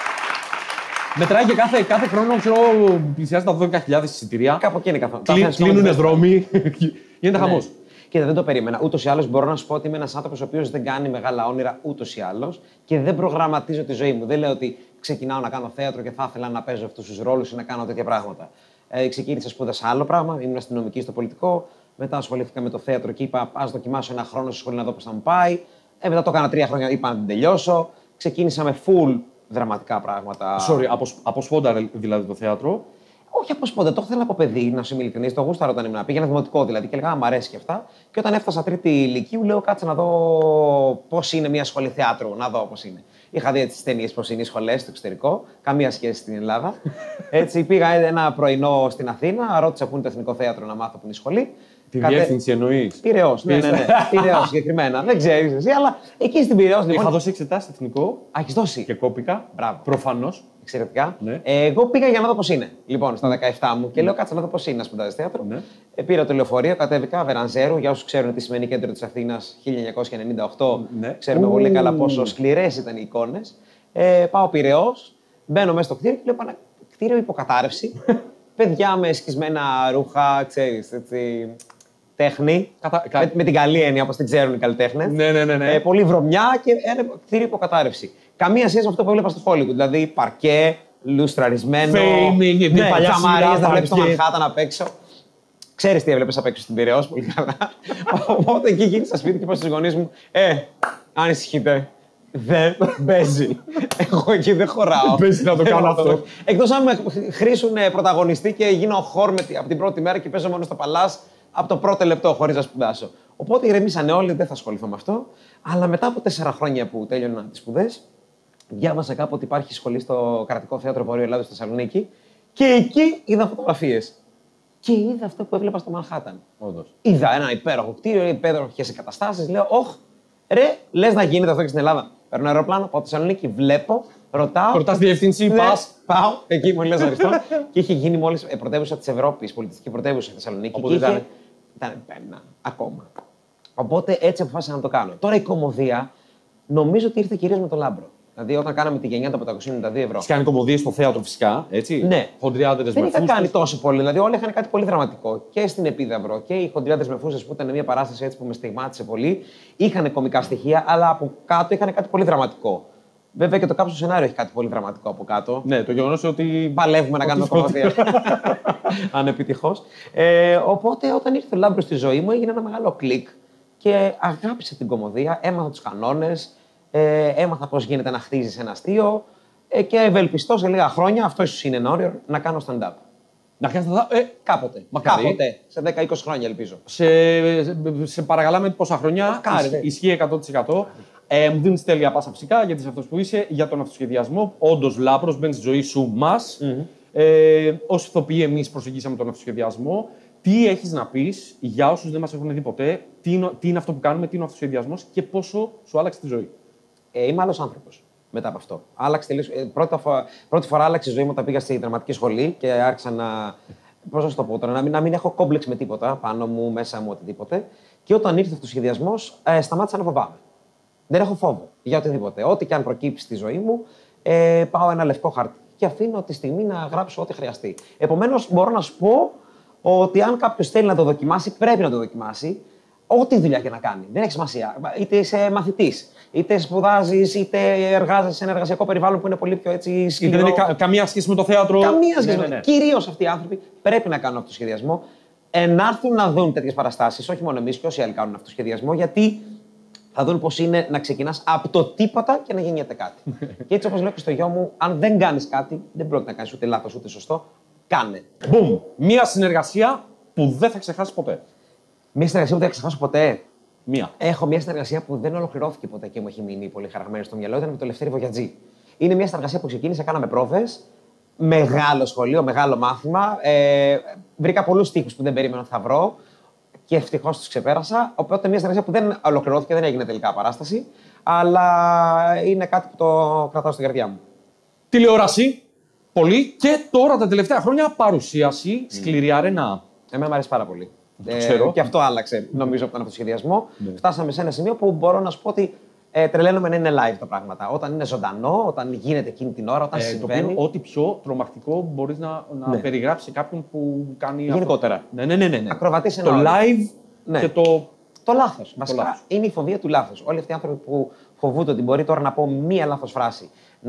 Μετράει και κάθε χρόνο, ξέρω, πλησιάζει τα 12.000 εισιτήρια. Κάπου εκεί είναι καθόλου. Κλείνουν δρόμοι. Γίνεται χαμός. Κοίτα, δεν το περίμενα. Ούτως ή άλλως μπορώ να σου πω ότι είμαι ένας άνθρωπος ο οποίος δεν κάνει μεγάλα όνειρα ούτως ή άλλως και δεν προγραμματίζω τη ζωή μου. Δεν λέω ότι ξεκινάω να κάνω θέατρο και θα ήθελα να παίζω αυτούς τους ρόλους ή να κάνω τέτοια πράγματα. Ξεκίνησα σπούδασα άλλο πράγμα, ήμουν αστυνομική στο πολιτικό. Μετά ασχολήθηκα με το θέατρο και είπα: ας δοκιμάσω ένα χρόνο στη σχολή να δω πώς θα μου πάει. Μετά το έκανα 3 χρόνια, είπα να την τελειώσω. Ξεκίνησα με full δραματικά πράγματα. Από σπόντα δηλαδή το θέατρο. Όχι από σπόντα, το ήθελα από παιδί, να σου είμαι ειλικρινής. Το γούσταρα όταν ήμουν. Πήγαινα δημοτικό δηλαδή και έλεγα: μ' αρέσει και αυτά. Και όταν έφτασα τρίτη ηλικίου, λέω: κάτσε να δω πώς είναι μια σχολή θεάτρου. Να δω πώς είναι. Είχα δει έτσι τις ταινίες πώς είναι οι σχολές στο εξωτερικό. Καμία σχέση στην Ελλάδα. Έτσι πήγα ένα πρωινό στην Αθήνα, ρώτησα πού είναι το Εθνικό Θέατρο να μάθω που είναι η σχολή. Τη διεύθυνση εννοείς. Πειραιώς. Ναι. Πειραιώς συγκεκριμένα. Δεν ξέρεις εσύ, αλλά εκεί στην Πειραιώς. Είχα δώσει εξετάσεις στο εθνικό. Έχεις δώσει. Και κόπηκα. Μπράβο. Προφανώς. Εξαιρετικά. Ναι. Εγώ πήγα για να δω πώς είναι. Λοιπόν, στα 17 μου και λέω: κάτσε να δω πώς είναι να σπουδάζει θέατρο. Ναι. Πήρα το λεωφορείο, κατέβηκα Βερανζέρου. Για όσους ξέρουν τι σημαίνει κέντρο της Αθήνας 1998, Ναι. ξέρουμε πολύ καλά πόσο σκληρές ήταν οι εικόνες. Πάω Πειραιώς, μπαίνω μέσα στο κτίριο και βλέπω ένα κτίριο υποκατάρρευση. Παιδιά με σκισμένα ρούχα, ξέρεις, έτσι. Τέχνη. Με την καλή έννοια, όπως την ξέρουν οι καλλιτέχνες. Ναι. Πολύ βρωμιά και ένα κτίριο υποκατάρρευση. Καμία σχέση με αυτό που έβλεπα στο Hollywood. Δηλαδή παρκέ, λουστραρισμένο. Framing, ναι, παλιά καμαρίες, να βλέπεις το παρκέ. Μανχάταν απ' έξω. Ξέρεις τι έβλεπες απ' έξω στην Πειραιώς, πολύ καλά. Οπότε εκεί γύρισα σπίτι και είπα στους γονείς μου: ανησυχείτε. Δεν παίζει. Εγώ εκεί δεν χωράω. Παίζει να το κάνω αυτό. Εκτός αν με χρήσουν πρωταγωνιστή και γίνω χόρ από την πρώτη μέρα και παίζω μόνο στο Παλάς από το πρώτο λεπτό χωρίς να σπουδάσω. Οπότε ηρεμήσανε όλοι, δεν θα ασχοληθώ με αυτό. Αλλά μετά από 4 χρόνια που τέλειωνα τις σπουδές, διάβασα κάπου ότι υπάρχει σχολή στο Κρατικό Θέατρο Βορείου Ελλάδος στη Θεσσαλονίκη και εκεί είδα φωτογραφίες. Και είδα αυτό που έβλεπα στο Μανχάταν. Όντως. Είδα ένα υπέροχο κτίριο, υπέροχες εγκαταστάσεις. Λέω: όχ, ρε, λες να γίνεται αυτό και στην Ελλάδα. Παίρνω αεροπλάνο, πάω στη Θεσσαλονίκη, βλέπω, ρωτάω. Ρωτάς διεύθυνση, Ναι, πας. Πάω, εκεί μου λες αριστό. Και είχε γίνει μόλις πρωτεύουσα της Ευρώπης, πολιτιστική πρωτεύουσα στη Θεσσαλονίκη. Οπότε Ήταν πένα ακόμα. Οπότε έτσι αποφάσισα να το κάνω. Τώρα η κομμωδία νομίζω ότι ήρθε κυρίως με το Λάμπρο. Δηλαδή, όταν κάναμε τη γενιά των 592 ευρώ. Έχει κάνει κομμωδίες στο θέατρο φυσικά, έτσι. Ναι. Χοντριάδες Δεν με είχα φούστες. κάνει τόσο πολύ. Δηλαδή, όλοι είχαν κάτι πολύ δραματικό. Και στην Επίδαυρο και οι Χοντριάδες με φούστες που ήταν μια παράσταση έτσι που με στιγμάτισε πολύ. Είχαν κωμικά στοιχεία, αλλά από κάτω είχαν κάτι πολύ δραματικό. Βέβαια και το κάψιμο σενάριο έχει κάτι πολύ δραματικό από κάτω. Ναι, το γεγονός ότι. Παλεύουμε να κάνουμε κομμωδία. Ανεπιτυχώς. Οπότε όταν ήρθε ο Λάμπρος στη ζωή μου έγινε ένα μεγάλο κλικ και αγάπησα την κομμωδία, έμαθα τους κανόνες, έμαθα πώς γίνεται να χτίζεις ένα αστείο και ευελπιστώ σε λίγα χρόνια, αυτό ίσως είναι ένα όριο, να κάνω stand-up. Να κάνεις Κάποτε. Μακάρι. Κάποτε. Σε 10-20 χρόνια ελπίζω. σε παρακαλάμε πόσα χρόνια. Μακάρι, ναι. Ισχύει 100%. Μου δίνεις τέλεια πάσα φυσικά γιατί είσαι αυτός που είσαι για τον αυτοσχεδιασμό. Όντως Λάμπρος, μπαίνεις στη ζωή σου μας. Ως ηθοποιοί, εμείς προσεγγίσαμε τον αυτοσχεδιασμό. Τι έχεις να πεις για όσους δεν μας έχουν δει ποτέ, τι είναι αυτό που κάνουμε, τι είναι ο αυτοσχεδιασμός και πόσο σου άλλαξε τη ζωή. Είμαι άλλος άνθρωπος μετά από αυτό. Άλλαξε τελείως. Πρώτη φορά άλλαξε η ζωή μου όταν πήγα στη δραματική σχολή και άρχισα να. Πώς να σου το πω τώρα, να μην έχω κόμπλεξ με τίποτα πάνω μου, μέσα μου, οτιδήποτε. Και όταν ήρθε αυτός ο σχεδιασμός, σταμάτησα να φοβάμαι. Δεν έχω φόβο για οτιδήποτε. Ό,τι και αν προκύψει στη ζωή μου, πάω ένα λευκό χαρτί και αφήνω τη στιγμή να γράψω ό,τι χρειαστεί. Επομένως, μπορώ να σου πω ότι αν κάποιος θέλει να το δοκιμάσει, πρέπει να το δοκιμάσει. Ό,τι δουλειά και να κάνει. Δεν έχει σημασία. Είτε είσαι μαθητής, είτε σπουδάζεις, είτε εργάζεσαι σε ένα εργασιακό περιβάλλον που είναι πολύ πιο έτσι σκληρό. Είτε δεν είναι καμία σχέση με το θέατρο. Καμία σχέση. Ναι. Κυρίως αυτοί οι άνθρωποι πρέπει να κάνουν αυτοσχεδιασμό. να έρθουν να δουν τέτοιες παραστάσεις, όχι μόνο εμείς και όσοι άλλοι κάνουν αυτοσχεδιασμό, γιατί θα δουν πώς είναι να ξεκινάς από το τίποτα και να γεννιέται κάτι. Και έτσι, όπως λέω και στο γιο μου, αν δεν κάνεις κάτι, δεν πρόκειται να κάνεις ούτε λάθος ούτε σωστό. Κάνε. Μπούμ! Μία συνεργασία που δεν θα ξεχάσεις ποτέ. Μία συνεργασία που δεν θα ξεχάσω ποτέ. Μία. Έχω μια συνεργασία που δεν ολοκληρώθηκε ποτέ και μου έχει μείνει πολύ χαραγμένη στο μυαλό. Ήταν με τον Λευτέρη Βογιατζή. Είναι μια συνεργασία που ξεκίνησε, κάναμε πρόβες. Μεγάλο σχολείο, μεγάλο μάθημα. Βρήκα πολλούς στίχους που δεν περίμενα ότι θα βρω και ευτυχώς τους ξεπέρασα. Οπότε μια συνεργασία που δεν ολοκληρώθηκε, δεν έγινε τελικά παράσταση. Αλλά είναι κάτι που το κρατάω στην καρδιά μου. Τηλεόραση. Πολύ. Και τώρα τα τελευταία χρόνια παρουσίαση σκληρή αρένα. Εμένα μου αρέσει πάρα πολύ. Ξέρω. Και αυτό άλλαξε, νομίζω, από τον αυτοσχεδιασμό. Φτάσαμε σε ένα σημείο που μπορώ να σου πω ότι τρελαίνομαι να είναι live τα πράγματα. Όταν είναι ζωντανό, όταν γίνεται εκείνη την ώρα, όταν συμβαίνει. Ό,τι πιο τρομακτικό μπορείς να περιγράψεις σε κάποιον που κάνει. Γενικότερα. Ναι. Ακροβατής το live και το. Το λάθος. Βασικά είναι η φοβία του λάθος. Όλοι αυτοί οι άνθρωποι που φοβούνται ότι μπορεί τώρα να πω μία λάθος φράση,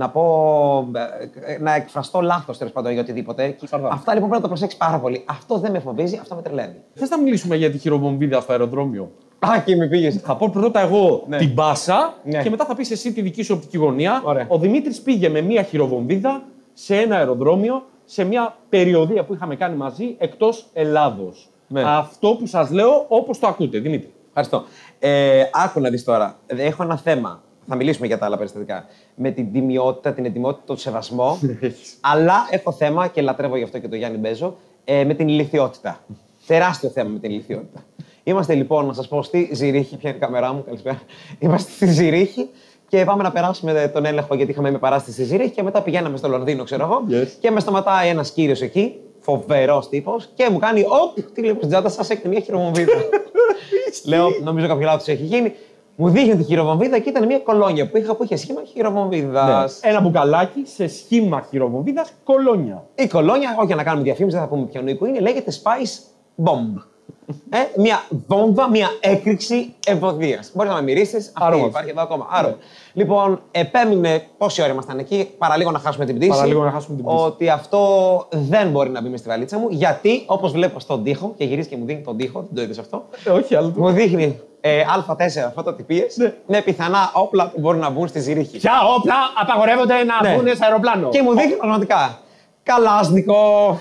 να εκφραστώ λάθος τέλος πάντων για οτιδήποτε. Αυτά λοιπόν πρέπει να το προσέξεις πάρα πολύ. Αυτό δεν με φοβίζει, αυτό με τρελαίνει. Θες να μιλήσουμε για τη χειροβομβίδα στο αεροδρόμιο? Και με πήγες. Θα πω πρώτα εγώ την πάσα και μετά θα πεις εσύ τη δική σου οπτική γωνία. Ωραία. Ο Δημήτρης πήγε με μία χειροβομβίδα σε ένα αεροδρόμιο, σε μια περιοδία που είχαμε κάνει μαζί εκτός Ελλάδος. Αυτό που σας λέω όπως το ακούτε, Δημήτρη. Ευχαριστώ. Άκου να δεις τώρα. Έχω ένα θέμα. Θα μιλήσουμε για τα άλλα περιστατικά. Με την τιμιότητα, την ετοιμότητα, τον σεβασμό. Αλλά έχω θέμα και λατρεύω γι' αυτό και τον Γιάννη Μπέζο. Με την ηλιθιότητα. Τεράστιο θέμα με την ηλιθιότητα. Είμαστε λοιπόν, να σας πω, στη Ζηρίχη. Ποια είναι η κάμερά μου, καλησπέρα. Είμαστε στη Ζηρίχη και πάμε να περάσουμε τον έλεγχο γιατί είχαμε μια παράσταση στη Ζηρίχη και μετά πηγαίναμε στο Λονδίνο, ξέρω εγώ. Και με σταματάει ένας κύριος εκεί, φοβερός τύπος, και μου κάνει: Οπ, τι λέει στην τσάντα σας, έχετε μια χειροβομβίδα. Λέω: Νομίζω κάποιο λάθος έχει γίνει. Μου δείχνει τη χειροβομβίδα και ήταν μια κολόνια που είχα που είχε σχήμα χειροβομβίδας. Ένα μπουκαλάκι σε σχήμα χειροβομβίδας, κολόνια. Η κολόνια, όχι για να κάνουμε διαφήμιση, δεν θα πούμε ποιον οίκο είναι, λέγεται Spice Bomb. Μια βόμβα, μια έκρηξη ευωδίας. Μπορείς να με μυρίσεις, αυτή υπάρχει εδώ ακόμα. Άρα. Λοιπόν, επέμεινε πόση ώρα ήμασταν εκεί, παραλίγο να χάσουμε την πτήση. Ότι αυτό δεν μπορεί να μπει μες στη βαλίτσα μου, γιατί όπως βλέπω στον τοίχο, και γυρίζει και μου δίνει τον τοίχο, δεν το είδες αυτό. Όχι, άλλο. Μου δείχνει Α4 φωτοτυπίες με πιθανά όπλα που μπορούν να μπουν στη Ζηρίχη. Ποια όπλα απαγορεύονται να μπουν σε αεροπλάνο? Και μου δείχνει πραγματικά Καλάσνικο,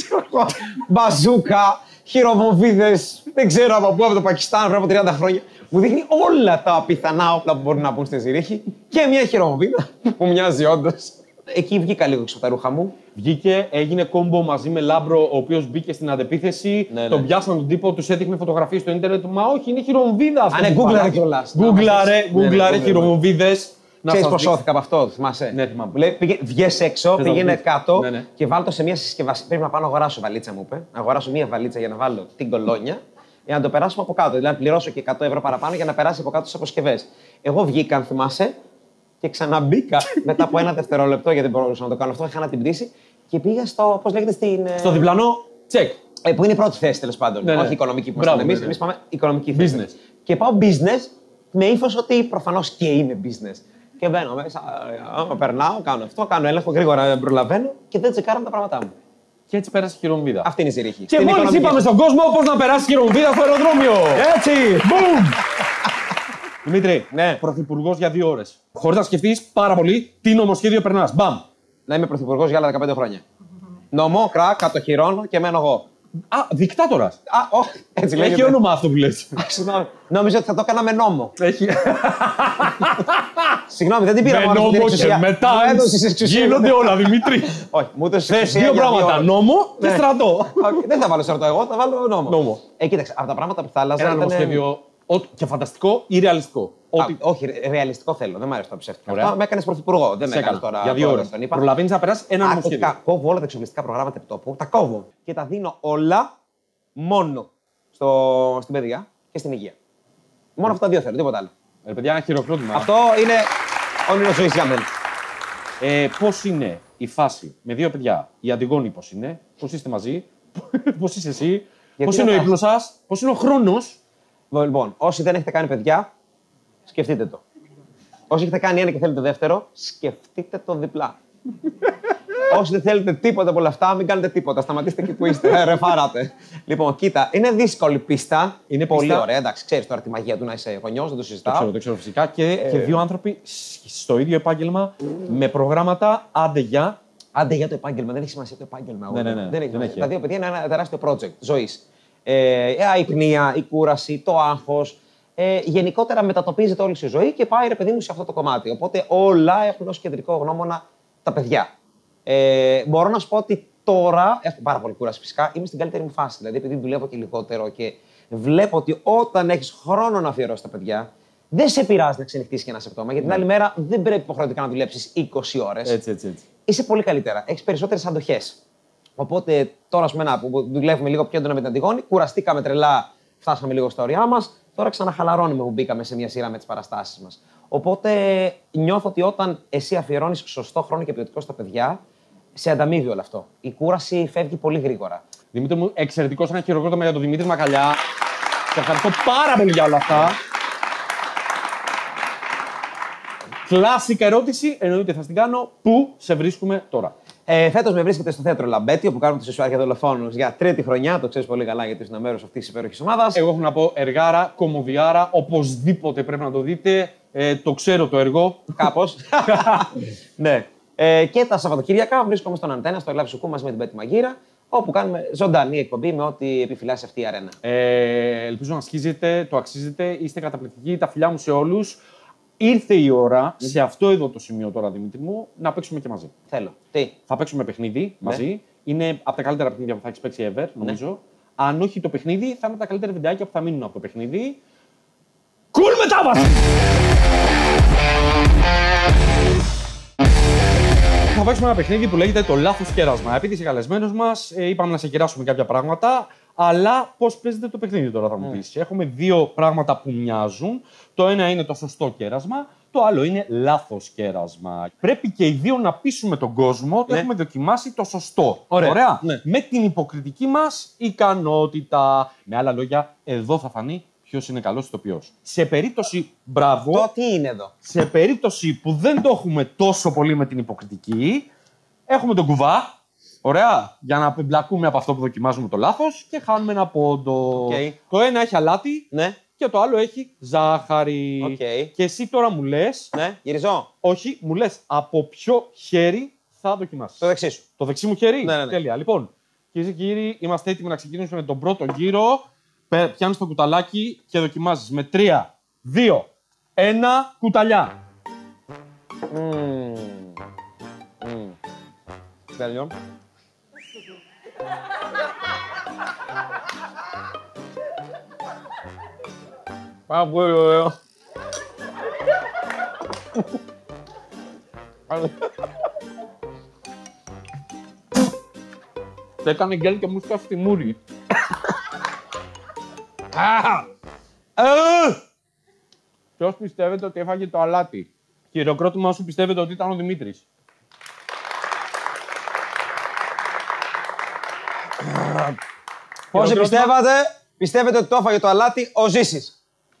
μπαζούκα, χειροβομβίδες, δεν ξέρω από πού, από το Πακιστάν, πριν από 30 χρόνια. Μου δείχνει όλα τα πιθανά όπλα που μπορούν να μπουν στη Ζηρίχη και μια χειροβομβίδα που μοιάζει όντως. Εκεί βγήκα λίγο έξω από τα ρούχα μου. Βγήκε, έγινε κόμπο μαζί με Λάμπρο, ο οποίος μπήκε στην αντεπίθεση. Τον πιάσαν τον τύπο, τους έδειχνε φωτογραφίες στο ίντερνετ. Μα όχι, είναι χειροβομβίδα αυτό. Ναι, γκούγκλαρε κιόλας. Γκούγκλαρε χειροβομβίδες. Ξέρεις πώς σώθηκα από αυτό, θυμάσαι? Ναι, θυμάμαι. Λέει, βγες έξω, πήγαινε κάτω και βάλω το σε μια συσκευασία. Πρέπει να πάω να αγοράσω βαλίτσα, μου είπε. Να αγοράσω μια βαλίτσα για να βάλω την κολόνια για να το περάσουμε από κάτω. Δηλαδή, να πληρώσω και 100 ευρώ παραπάνω για να περάσει από κάτω στις αποσκευές. Εγώ βγήκα, αν θυμάσαι, και ξαναμπήκα μετά από ένα δευτερόλεπτο, γιατί δεν μπορούσα να το κάνω αυτό. Είχα την πτήση και πήγα στο, πώς λέγεται, στο διπλανό τσεκ. Που είναι η πρώτη θέση, τέλος πάντων. Όχι η οικονομική που είμαστε εμείς. Εμείς πάμε οικονομική θέση. Business. Και πάω business με ύφος ότι προφανώς και είναι business. Και μπαίνω μέσα, περνάω, κάνω αυτό, κάνω έλεγχο, γρήγορα προλαβαίνω και δεν τσεκάραμε τα πράγματά μου. Και έτσι πέρασε η χειροβομβίδα. Αυτή είναι η Ζηρίχη. Και μόλις είπαμε στον κόσμο πώς να περάσει η χειροβομβίδα στο αεροδρόμιο. Έτσι! Μπούμ! Δημήτρη, ναι. Πρωθυπουργός για 2 ώρες. Χωρίς να σκεφτείς πάρα πολύ τι νομοσχέδιο περνάς. Μπαμ! Να είμαι πρωθυπουργός για άλλα 15 χρόνια. Νόμο, κατοχυρώνω και μένω εγώ. Δικτάτορας. Έτσι λέγεται. Έχει όνομα αυτό που λες. Νόμιζα ότι θα το έκανα με νόμο. Έχει. Συγγνώμη, δεν την πήρα μόνο στην εξουσία. Μετά γίνονται όλα, Δημήτρη. Όχι, μου έδωσες εξουσία. Δύο πράγματα. Νόμο και στρατό. Δεν θα βάλω στρατό εγώ, θα βάλω νόμο. Κοίταξε, από τα πράγματα που θα άλλαζα. Ένα νομοσχέδιο και φανταστικό ή ρεαλιστικό. Όχι, ρεαλιστικό θέλω. Δεν μ' αρέσει το ψεύτικο. Αυτό με έκανε πρωθυπουργό. Δεν με έκανε τώρα. Για 2 ώρες. Προλαβαίνεις να περάσει ένα νομοσχέδιο. Κόβω όλα τα εξοπλιστικά προγράμματα επιτόπου, τα κόβω και τα δίνω όλα μόνο στην παιδεία και στην υγεία. Μόνο αυτά τα δύο θέλω, τίποτα άλλο. Παιδιά, ένα χειροκρότημα. Αυτό είναι όνειρο ζωής για μένα. Πώς είναι η φάση με 2 παιδιά, η Αντιγόνη πώς είναι, πώς είστε μαζί, πώς είσαι εσύ, πώς είναι ο ύπνος σας, πώς είναι ο χρόνος. Λοιπόν, όσοι δεν έχετε κάνει παιδιά, σκεφτείτε το. Όσοι έχετε κάνει ένα και θέλετε δεύτερο, σκεφτείτε το διπλά. Όσοι δεν θέλετε τίποτα από όλα αυτά, μην κάνετε τίποτα. Σταματήστε εκεί που είστε. Ρεφάράτε. Λοιπόν, κοίτα, είναι δύσκολη πίστα. Είναι πολύ ωραία. Εντάξει, ξέρεις τώρα τη μαγεία του να είσαι γονιός, δεν το συζητάω. Το ξέρω φυσικά. Και δύο άνθρωποι στο ίδιο επάγγελμα με προγράμματα άντε για. Άντε για το επάγγελμα, δεν έχει σημασία το επάγγελμα. Ναι. Δεν έχει. Τα δύο παιδιά είναι ένα τεράστιο project ζωής. Η αϊπνία, η κούραση, το άγχος. Γενικότερα μετατοπίζεται όλη η ζωή και πάει ρε παιδί μου σε αυτό το κομμάτι. Οπότε όλα έχουν ως κεντρικό γνώμονα τα παιδιά. Μπορώ να σου πω ότι τώρα έχω πάρα πολύ κούραση φυσικά. Είμαι στην καλύτερη μου φάση. Δηλαδή, επειδή δουλεύω και λιγότερο και βλέπω ότι όταν έχεις χρόνο να αφιερώσεις τα παιδιά, δεν σε πειράζει να ξενυχτήσεις και ένα σεπτόμα. Γιατί την άλλη μέρα δεν πρέπει υποχρεωτικά να δουλέψεις 20 ώρες. Έτσι. Είσαι πολύ καλύτερα. Έχεις περισσότερες αντοχές. Οπότε τώρα, ας πούμε, που δουλεύουμε λίγο πιο έντονα με την Αντιγόνη, κουραστήκαμε τρελά, φτάσαμε λίγο στα ωριά μας. Τώρα ξαναχαλαρώνουμε που μπήκαμε σε μια σειρά με τις παραστάσεις μας. Οπότε νιώθω ότι όταν εσύ αφιερώνεις σωστό χρόνο και ποιοτικό στα παιδιά, σε ανταμείβει όλο αυτό. Η κούραση φεύγει πολύ γρήγορα. Δημήτρη μου, εξαιρετικός, ένα χειροκρότημα για τον Δημήτρη Μακαλιά. Σε ευχαριστώ πάρα πολύ για όλα αυτά. Κλασικά ερώτηση, εννοείται θα την κάνω. Πού σε βρίσκουμε τώρα? Φέτος με βρίσκεται στο θέατρο Λαμπέτιο που κάνουμε τους Ισουάρια Δολοφόνους για τρίτη χρονιά. Το ξέρεις πολύ καλά γιατί είσαι μέρος αυτής της υπέροχης ομάδας. Εγώ έχω να πω εργάρα, κομμωδιάρα, οπωσδήποτε πρέπει να το δείτε. Το ξέρω το έργο. Κάπως. Ναι. Και τα Σαββατοκύριακα βρίσκομαι στον Αντένα, στο Live Σουκού μαζί με την Πέτη Μαγείρα, όπου κάνουμε ζωντανή εκπομπή με ό,τι επιφυλάσσει αυτή η αρένα. Ελπίζω να σκίζετε, το αξίζετε, είστε καταπληκτικοί. Τα φιλιά μου σε όλους. Ήρθε η ώρα, σε αυτό εδώ το σημείο τώρα, Δημήτρη μου, να παίξουμε και μαζί. Θέλω. Τι? Θα παίξουμε παιχνίδι μαζί. Είναι από τα καλύτερα παιχνίδια που θα έχει παίξει ever, νομίζω. Αν όχι το παιχνίδι, θα είναι από τα καλύτερα βιντεάκια που θα μείνουν από το παιχνίδι. Cool μετάβαση! Θα παίξουμε ένα παιχνίδι που λέγεται το λάθος κέρασμα. Επειδή είσαι καλεσμένος μας, είπαμε να σε κεράσουμε κάποια πράγματα. Αλλά πώς παίζεται το παιχνίδι τώρα, θα μου πεις. Έχουμε δύο πράγματα που μοιάζουν. Το ένα είναι το σωστό κέρασμα, το άλλο είναι λάθος κέρασμα. Πρέπει και οι δύο να πείσουμε τον κόσμο ότι έχουμε δοκιμάσει το σωστό. Ωραία. Ναι. Με την υποκριτική μας ικανότητα. Με άλλα λόγια, εδώ θα φανεί ποιος είναι καλός ηθοποιός. Σε περίπτωση, μπράβο. Το τι είναι εδώ. Σε περίπτωση που δεν το έχουμε τόσο πολύ με την υποκριτική, έχουμε τον κουβά. Ωραία, για να εμπλακούμε από αυτό που δοκιμάζουμε το λάθος και χάνουμε ένα πόντο. Το ένα έχει αλάτι και το άλλο έχει ζάχαρη. Και εσύ τώρα μου λες. Ναι, γυριζώ. Όχι, μου λες από ποιο χέρι θα δοκιμάσεις. Το δεξί σου. Το δεξί μου χέρι. Ναι. Τέλεια. Λοιπόν, κυρίες και κύριοι, είμαστε έτοιμοι να ξεκινήσουμε τον πρώτο γύρο. Πιάνεις το κουταλάκι και δοκιμάζεις με 3, 2, 1, κουταλιά. Τέλειο. Πάρα πολύ ωραίο. Το έκανε γκέλ και μου σκάφει στη μούρη. Ποιος πιστεύετε ότι έφαγε το αλάτι? Χειροκρότημα όσου πιστεύετε ότι ήταν ο Δημήτρης. Πόσοι πιστεύετε ότι το έφαγε το αλάτι ο Ζήσης?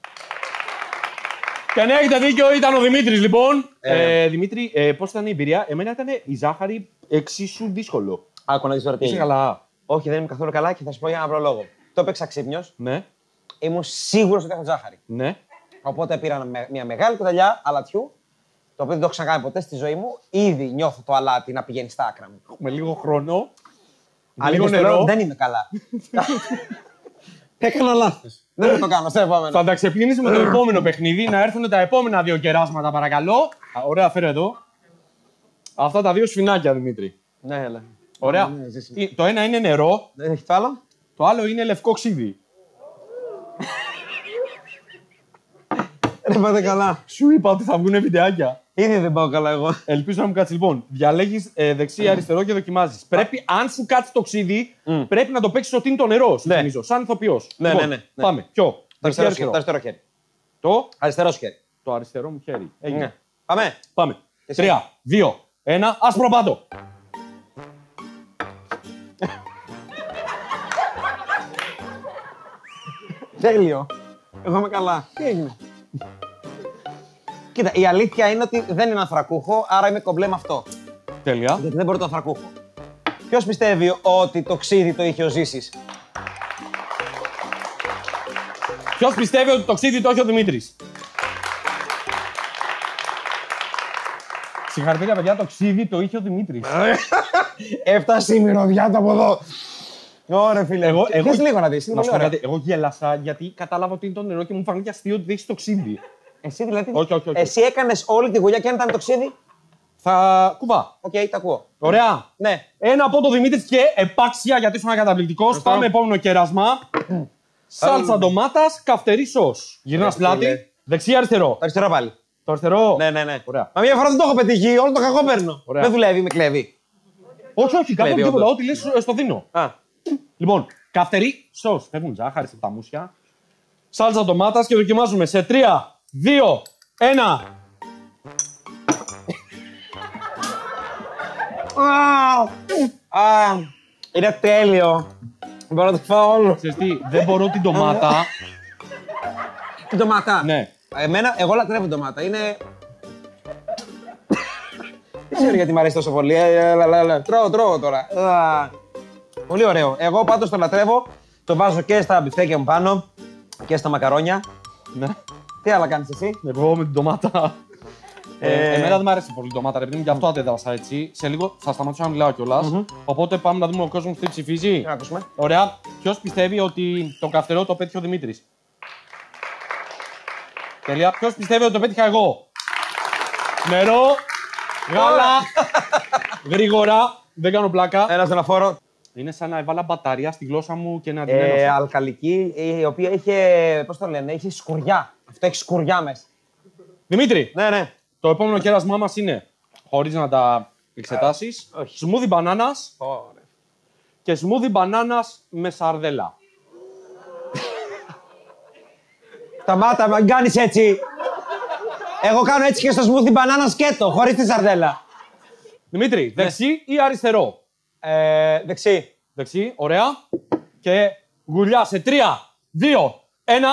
Και αν έχετε δίκιο, ήταν ο Δημήτρης, λοιπόν. Δημήτρη, πώς ήταν η εμπειρία? Εμένα ήταν η ζάχαρη εξίσου δύσκολο. Άκου να δεις τώρα τι. Είσαι καλά? Όχι, δεν είμαι καθόλου καλά και θα σου πω για ένα απλό λόγο. Το έπαιξα ξύπνιος. Ναι. Ήμουν σίγουρος ότι έχω ζάχαρη. Ναι. Οπότε πήρα μια μεγάλη κουταλιά αλατιού, το οποίο δεν το έχω ξανακάνει ποτέ στη ζωή μου. Ήδη νιώθω το αλάτι να πηγαίνει στα άκρα μου. Έχουμε λίγο χρόνο. Λίγο νερό. Δεν είμαι καλά. Έκανα λάθος. Δεν θα το κάνω, στο επόμενο. Θα τα ξεπλύνεις με το επόμενο παιχνίδι, να έρθουν τα επόμενα δύο κεράσματα, παρακαλώ. Ωραία, φέρε εδώ. Αυτά τα δύο σφινάκια, Δημήτρη. Ναι, έλα. Ωραία. Το ένα είναι νερό. Δεν έχει το άλλο. Το άλλο είναι λευκό ξύδι. Δεν πάτε καλά. Σου είπα ότι θα βγουν βιντεάκια. Ήδη δεν πάω καλά εγώ. Ελπίζω να μου κάτσει. Λοιπόν, διαλέγεις δεξί ή αριστερό και δοκιμάζεις. Πρέπει, αν σου κάτσει το ξύδι, πρέπει να το παίξεις ότι είναι το νερό. Σου θυμίζω, σαν ηθοποιός. Ναι. Πάμε. Ποιο? Το αριστερό χέρι. Το αριστερό χέρι. Το αριστερό μου χέρι. Έγινε. Πάμε. 3, 2, 1, άσπρο πάτο. Τέλειο. Εγώ είμαι καλά. Τι έγινε? Κοίτα, η αλήθεια είναι ότι δεν είναι ανθρακούχο, άρα είμαι κομπλέ με αυτό. Τέλεια. Γιατί δεν μπορεί το ανθρακούχο. Ποιος πιστεύει ότι το ξύδι το είχε ο Ζήσης? Ποιος πιστεύει ότι το ξύδι το έχει ο Δημήτρης? Συγχαρητήρια, παιδιά, το ξύδι το είχε ο Δημήτρης. Έφτασε η μυρωδιά του από εδώ. Ωραία, φίλε. Δες λίγο να δεις. Να σου πω κάτι, εγώ γέλασα γιατί κατάλαβα ότι είναι το νερό και μου φάνηκε αστείο ότι έχεις το ξύδι. Εσύ δηλαδή. Όχι. Εσύ έκανες όλη τη γουλιά και αν ήταν το ξύδι. Θα κουβά. Οκ, τα ακούω. Ωραία. Ναι. Ένα από το Δημήτρης και επάξια γιατί ήσουν καταπληκτικός. Πάμε επόμενο κέρασμα. Σάλτσα ντομάτας, καυτερή σος. Γυρνάς πλάτη. Δεξί-αριστερό. Το αριστερό πάλι. Το αριστερό. Ναι. Ωραία. Μα μια φορά δεν το έχω πετύχει, όλο το κακό παίρνω. Ωραία. Δεν δουλεύει, με κλέβει. Όχι, κάτω Κλέβει, τίποτα. όντως. Ό,τι λες στο δίνω. Α. Λοιπόν, καυτερή σος. Φεύγουν ζάχαρη από τα μουσια. Σάλτσα ντομάτας και δοκιμάζουμε σε 3, 2, 1. Είναι τέλειο. Μπορώ να το φάω όλο. Ξέρεις τι, δεν μπορώ την ντομάτα. Την ντομάτα. Ναι. Εγώ λατρεύω την ντομάτα. Είναι. Δεν ξέρω γιατί μου αρέσει τόσο πολύ. Τρώω τώρα. Πολύ ωραίο. Εγώ πάντως το λατρεύω. Το βάζω και στα μπιφτέκια μου πάνω και στα μακαρόνια. Ναι. Τι άλλα κάνεις εσύ? Εγώ με την ντομάτα. Εμένα δεν μου αρέσει πολύ η ντομάτα, ρε παιδί μου, γι' αυτό αντέδρασα έτσι. Σε λίγο θα σταματήσω να μιλάω κιόλας. Οπότε πάμε να δούμε ο κόσμος τι ψηφίζει. Να ακούσουμε. Ωραία. Ποιος πιστεύει ότι το καυτερό το πέτυχε ο Δημήτρης? Τέλεια. Ποιος πιστεύει ότι το πέτυχα εγώ? Νερό, γάλα, γρήγορα, δεν κάνω πλάκα. Ένα στενοφόρο. Είναι σαν να έβαλα μπαταρία στη γλώσσα μου και να την ένωσα. Αλκαλική, η οποία είχε. Πώς το λένε, είχε σκουριά. Αυτό έχει σκουριά μέσα. Δημήτρη, Ναι. το επόμενο κέρασμά μας είναι, χωρίς να τα εξετάσεις, σμούδι μπανάνας και σμούδι μπανάνας με σαρδέλα. Σταμάτα, μην κάνεις έτσι. Εγώ κάνω έτσι και στο σμούθι μπανάνα σκέτο, χωρίς τη σαρδέλα. Δημήτρη, δεξί ή αριστερό? Δεξί. Δεξί, ωραία. Και γουλιά σε 3, 2, 1.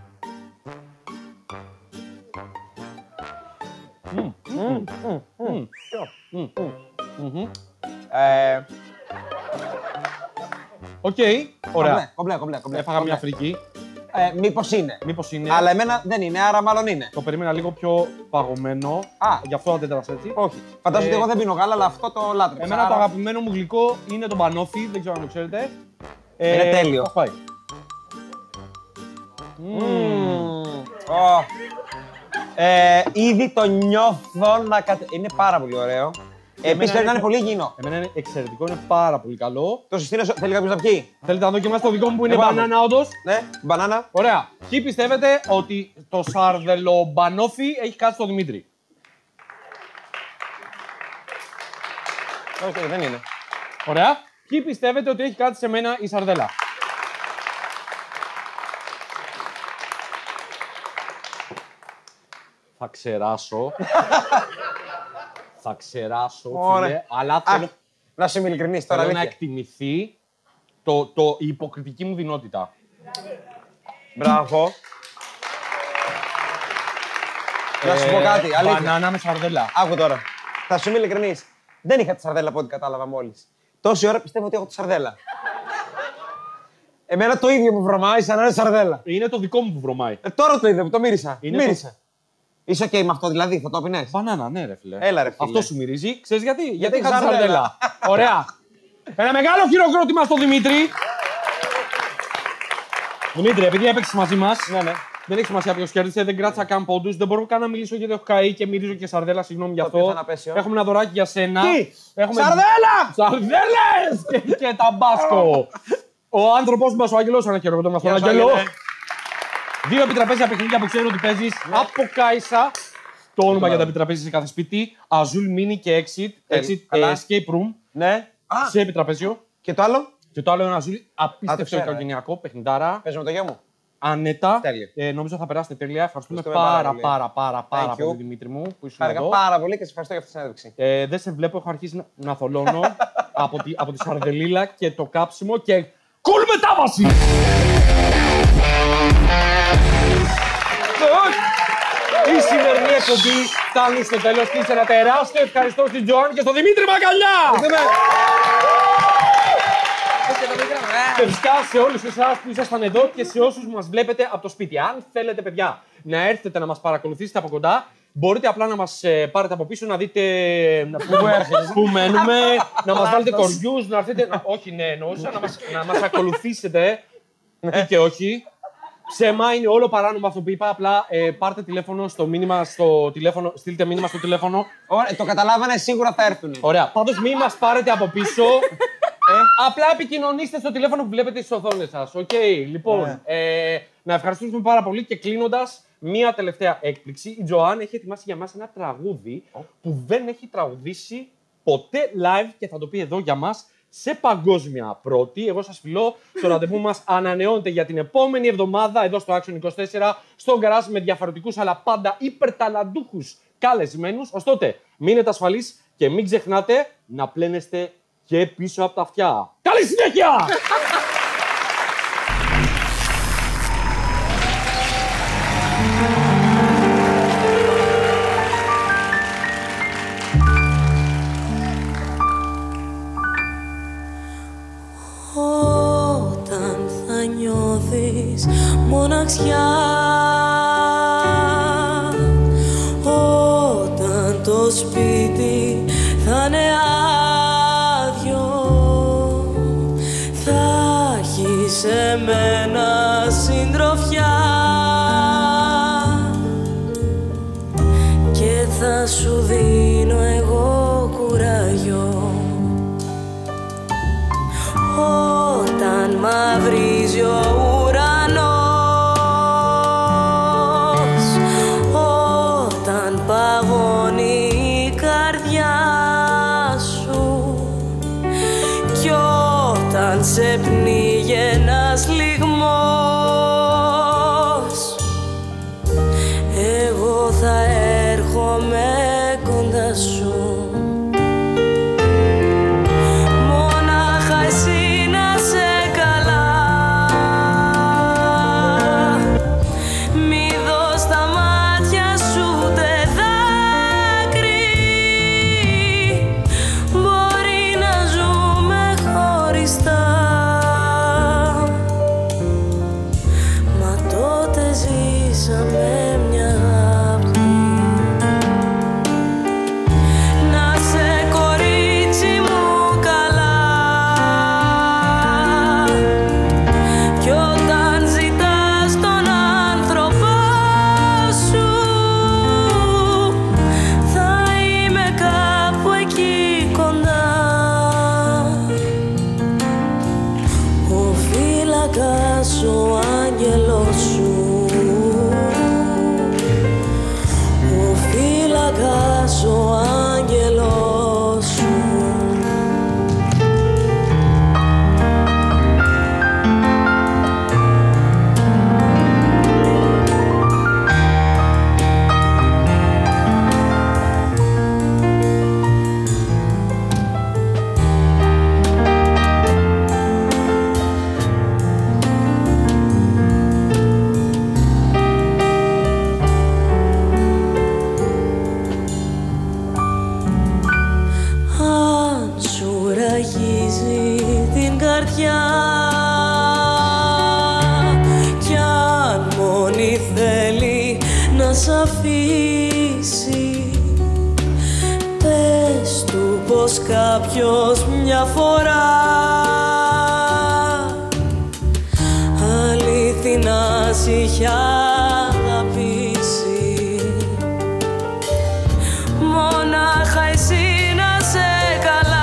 Οκ, ωραία. Κομπλέ. Έφαγα μια φρική. Μήπως είναι. Μήπως είναι. Αλλά εμένα δεν είναι, άρα μάλλον είναι. Το περίμενα λίγο πιο παγωμένο. Γι' αυτό αντέδρασα έτσι. Όχι. Φαντάζομαι ότι εγώ δεν πίνω γάλα, αλλά αυτό το λάτρεψα. Εμένα το αγαπημένο μου γλυκό είναι το μπανόφι, δεν ξέρω αν το ξέρετε. Είναι τέλειο. Πώς πάει? Ήδη το νιώθω να είναι πάρα πολύ ωραίο. Επίσης πρέπει να είναι πολύ υγιεινό. Εμένα είναι εξαιρετικό, είναι πάρα πολύ καλό. Το συστήνω, θέλει κάποιος να πιει. Θέλετε να δοκιμάσετε το δικό μου που είναι Εγώ μπανάνα, όντως? Ναι, μπανάνα. Ωραία. Ποιοι πιστεύετε ότι το σαρδελομπανόφι έχει κάτσει στο Δημήτρη? Όχι, δεν είναι. Ωραία. Ποιοι πιστεύετε ότι έχει κάτσει σε μένα η σαρδέλα? Θα ξεράσω. Θα ξεράσω, φίλε, αλλά θέλω Να είσαι ειλικρινής τώρα. να εκτιμηθεί η υποκριτική μου δυνότητα. Μπράβο. Να σου πω κάτι, αλήθεια. Μπανάνα με σαρδέλα. Άκου τώρα. Θα σου είμαι ειλικρινής. Δεν είχα τη σαρδέλα από ό,τι κατάλαβα μόλις. Τόση ώρα πιστεύω ότι έχω τη σαρδέλα. Εμένα το ίδιο μου βρωμάει σαν να είναι σαρδέλα. Είναι το δικό μου που βρωμάει. Τώρα το είδα που το μύρισα. Είναι Μύρισα. Είσαι OK με αυτό δηλαδή, θα το πίνεις? Μπανάνα, ναι, ρε φίλε. Έλα, ρε φίλε. Αυτό σου μυρίζει. Ξέρεις γιατί? Γιατί έχει είχα τη σαρδέλα. σαρδέλα. Ωραία. Ένα μεγάλο χειροκρότημα στο Δημήτρη. Δημήτρη, επειδή έπαιξες μαζί μας, Ναι. δεν έχει σημασία ποιος κέρδισε, δεν κράτησα καν πόντους, δεν μπορώ καν να μιλήσω γιατί έχω καεί και μυρίζω και σαρδέλα, συγγνώμη γι' αυτό. Έχουμε ένα δωράκι για σένα. Τι? Έχουμε... Σαρδέλα! Σαρδέλες! και ταμπάσκο. Ο άνθρωπος μας, ο Άγγελος, ένα χειροκρότημα στον Άγγελο. 2 επιτραπέζια παιχνίδια που ξέρω ότι παίζεις από Κάισα. Το όνομα για τα επιτραπέζια σε κάθε σπίτι. Azul Mini και Exit. Escape Room. Ναι. Σε επιτραπέζιο. Και το άλλο? Και το άλλο είναι Azul. Απίστευτο ξέρω, οικογενειακό παιχνιδάρα. Παίζω με το γιο μου. Άνετα. Τέλειο. Νομίζω θα περάσετε τέλεια. Ευχαριστούμε Ευχαριστούμε πάρα Thank πολύ, you. Δημήτρη μου, που ήσουν Χάρηκα εδώ. πάρα πολύ και σε ευχαριστώ για αυτή τη συνέντευξη. Δεν σε βλέπω, έχω αρχίσει να θολώνω από τη σαρδελίλα και το κάψιμο και κουλ μετάβαση! Η σημερινή εκπομπή φτάνει στο τέλος της. Ένα τεράστιο ευχαριστώ στην Τζοάν και στον Δημήτρη Μακαλιά! Και φυσικά σε όλους εσάς που ήσασταν εδώ και σε όσους μας βλέπετε από το σπίτι. Αν θέλετε, παιδιά, να έρθετε να μας παρακολουθήσετε από κοντά, μπορείτε απλά να μας πάρετε από πίσω, να δείτε πού μένουμε, να μας βάλετε κοριούς, να έρθετε. Όχι, ναι, εννοούσα να μας ακολουθήσετε. Και όχι. Ψέμα, είναι όλο παράνομο αυτό που είπα. Απλά πάρτε τηλέφωνο στο τηλέφωνο, στείλτε μήνυμα στο τηλέφωνο. Ωραία, το καταλάβανε, σίγουρα θα έρθουν. Ωραία. Πάντως μην μας πάρετε από πίσω. Απλά επικοινωνήστε στο τηλέφωνο που βλέπετε στις οθόνες σας. Οκ, λοιπόν. Να ευχαριστούμε πάρα πολύ και κλείνοντας, μία τελευταία έκπληξη. Η Τζοάν έχει ετοιμάσει για μας ένα τραγούδι που δεν έχει τραγουδήσει ποτέ live και θα το πει εδώ για μας σε παγκόσμια πρώτη. Εγώ σας φιλώ. Το ραντεβού μας ανανεώνεται για την επόμενη εβδομάδα εδώ στο Action 24, στο Garage με διαφορετικούς αλλά πάντα υπερταλαντούχους καλεσμένους. Ως τότε, μείνετε ασφαλείς και μην ξεχνάτε να πλένεστε και πίσω από τα αυτιά. Καλή συνέχεια! Όταν θα νιώθεις μοναξιά, όταν το σπίτι θα είναι άδειο, θα έχεις εμένα συντροφιά και θα σου δίνω εγώ κουράγιο. Όταν μαυρίζει ο ουρανός, όταν παγώνει η καρδιά σου κι όταν σε πνίγει ένας λυγμός, εγώ θα έρχομαι κοντά σου. Ο άγγελος σου, ο φύλακας ο άγγελος σου. Την καρδιά κι αν μόνη θέλει να σ' αφήσει, πες του πως κάποιος μια φορά αληθινά σ' είχε αγαπήσει. Μονάχα εσύ να σε καλά,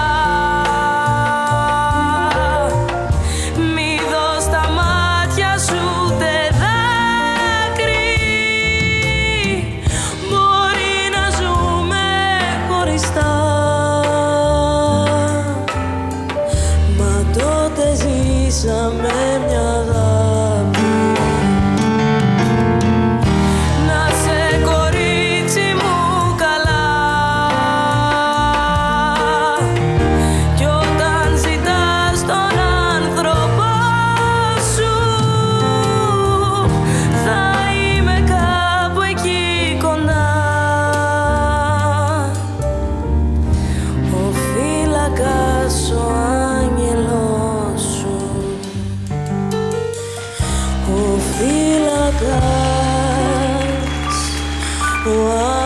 με μια αγάπη. ο φύλακας.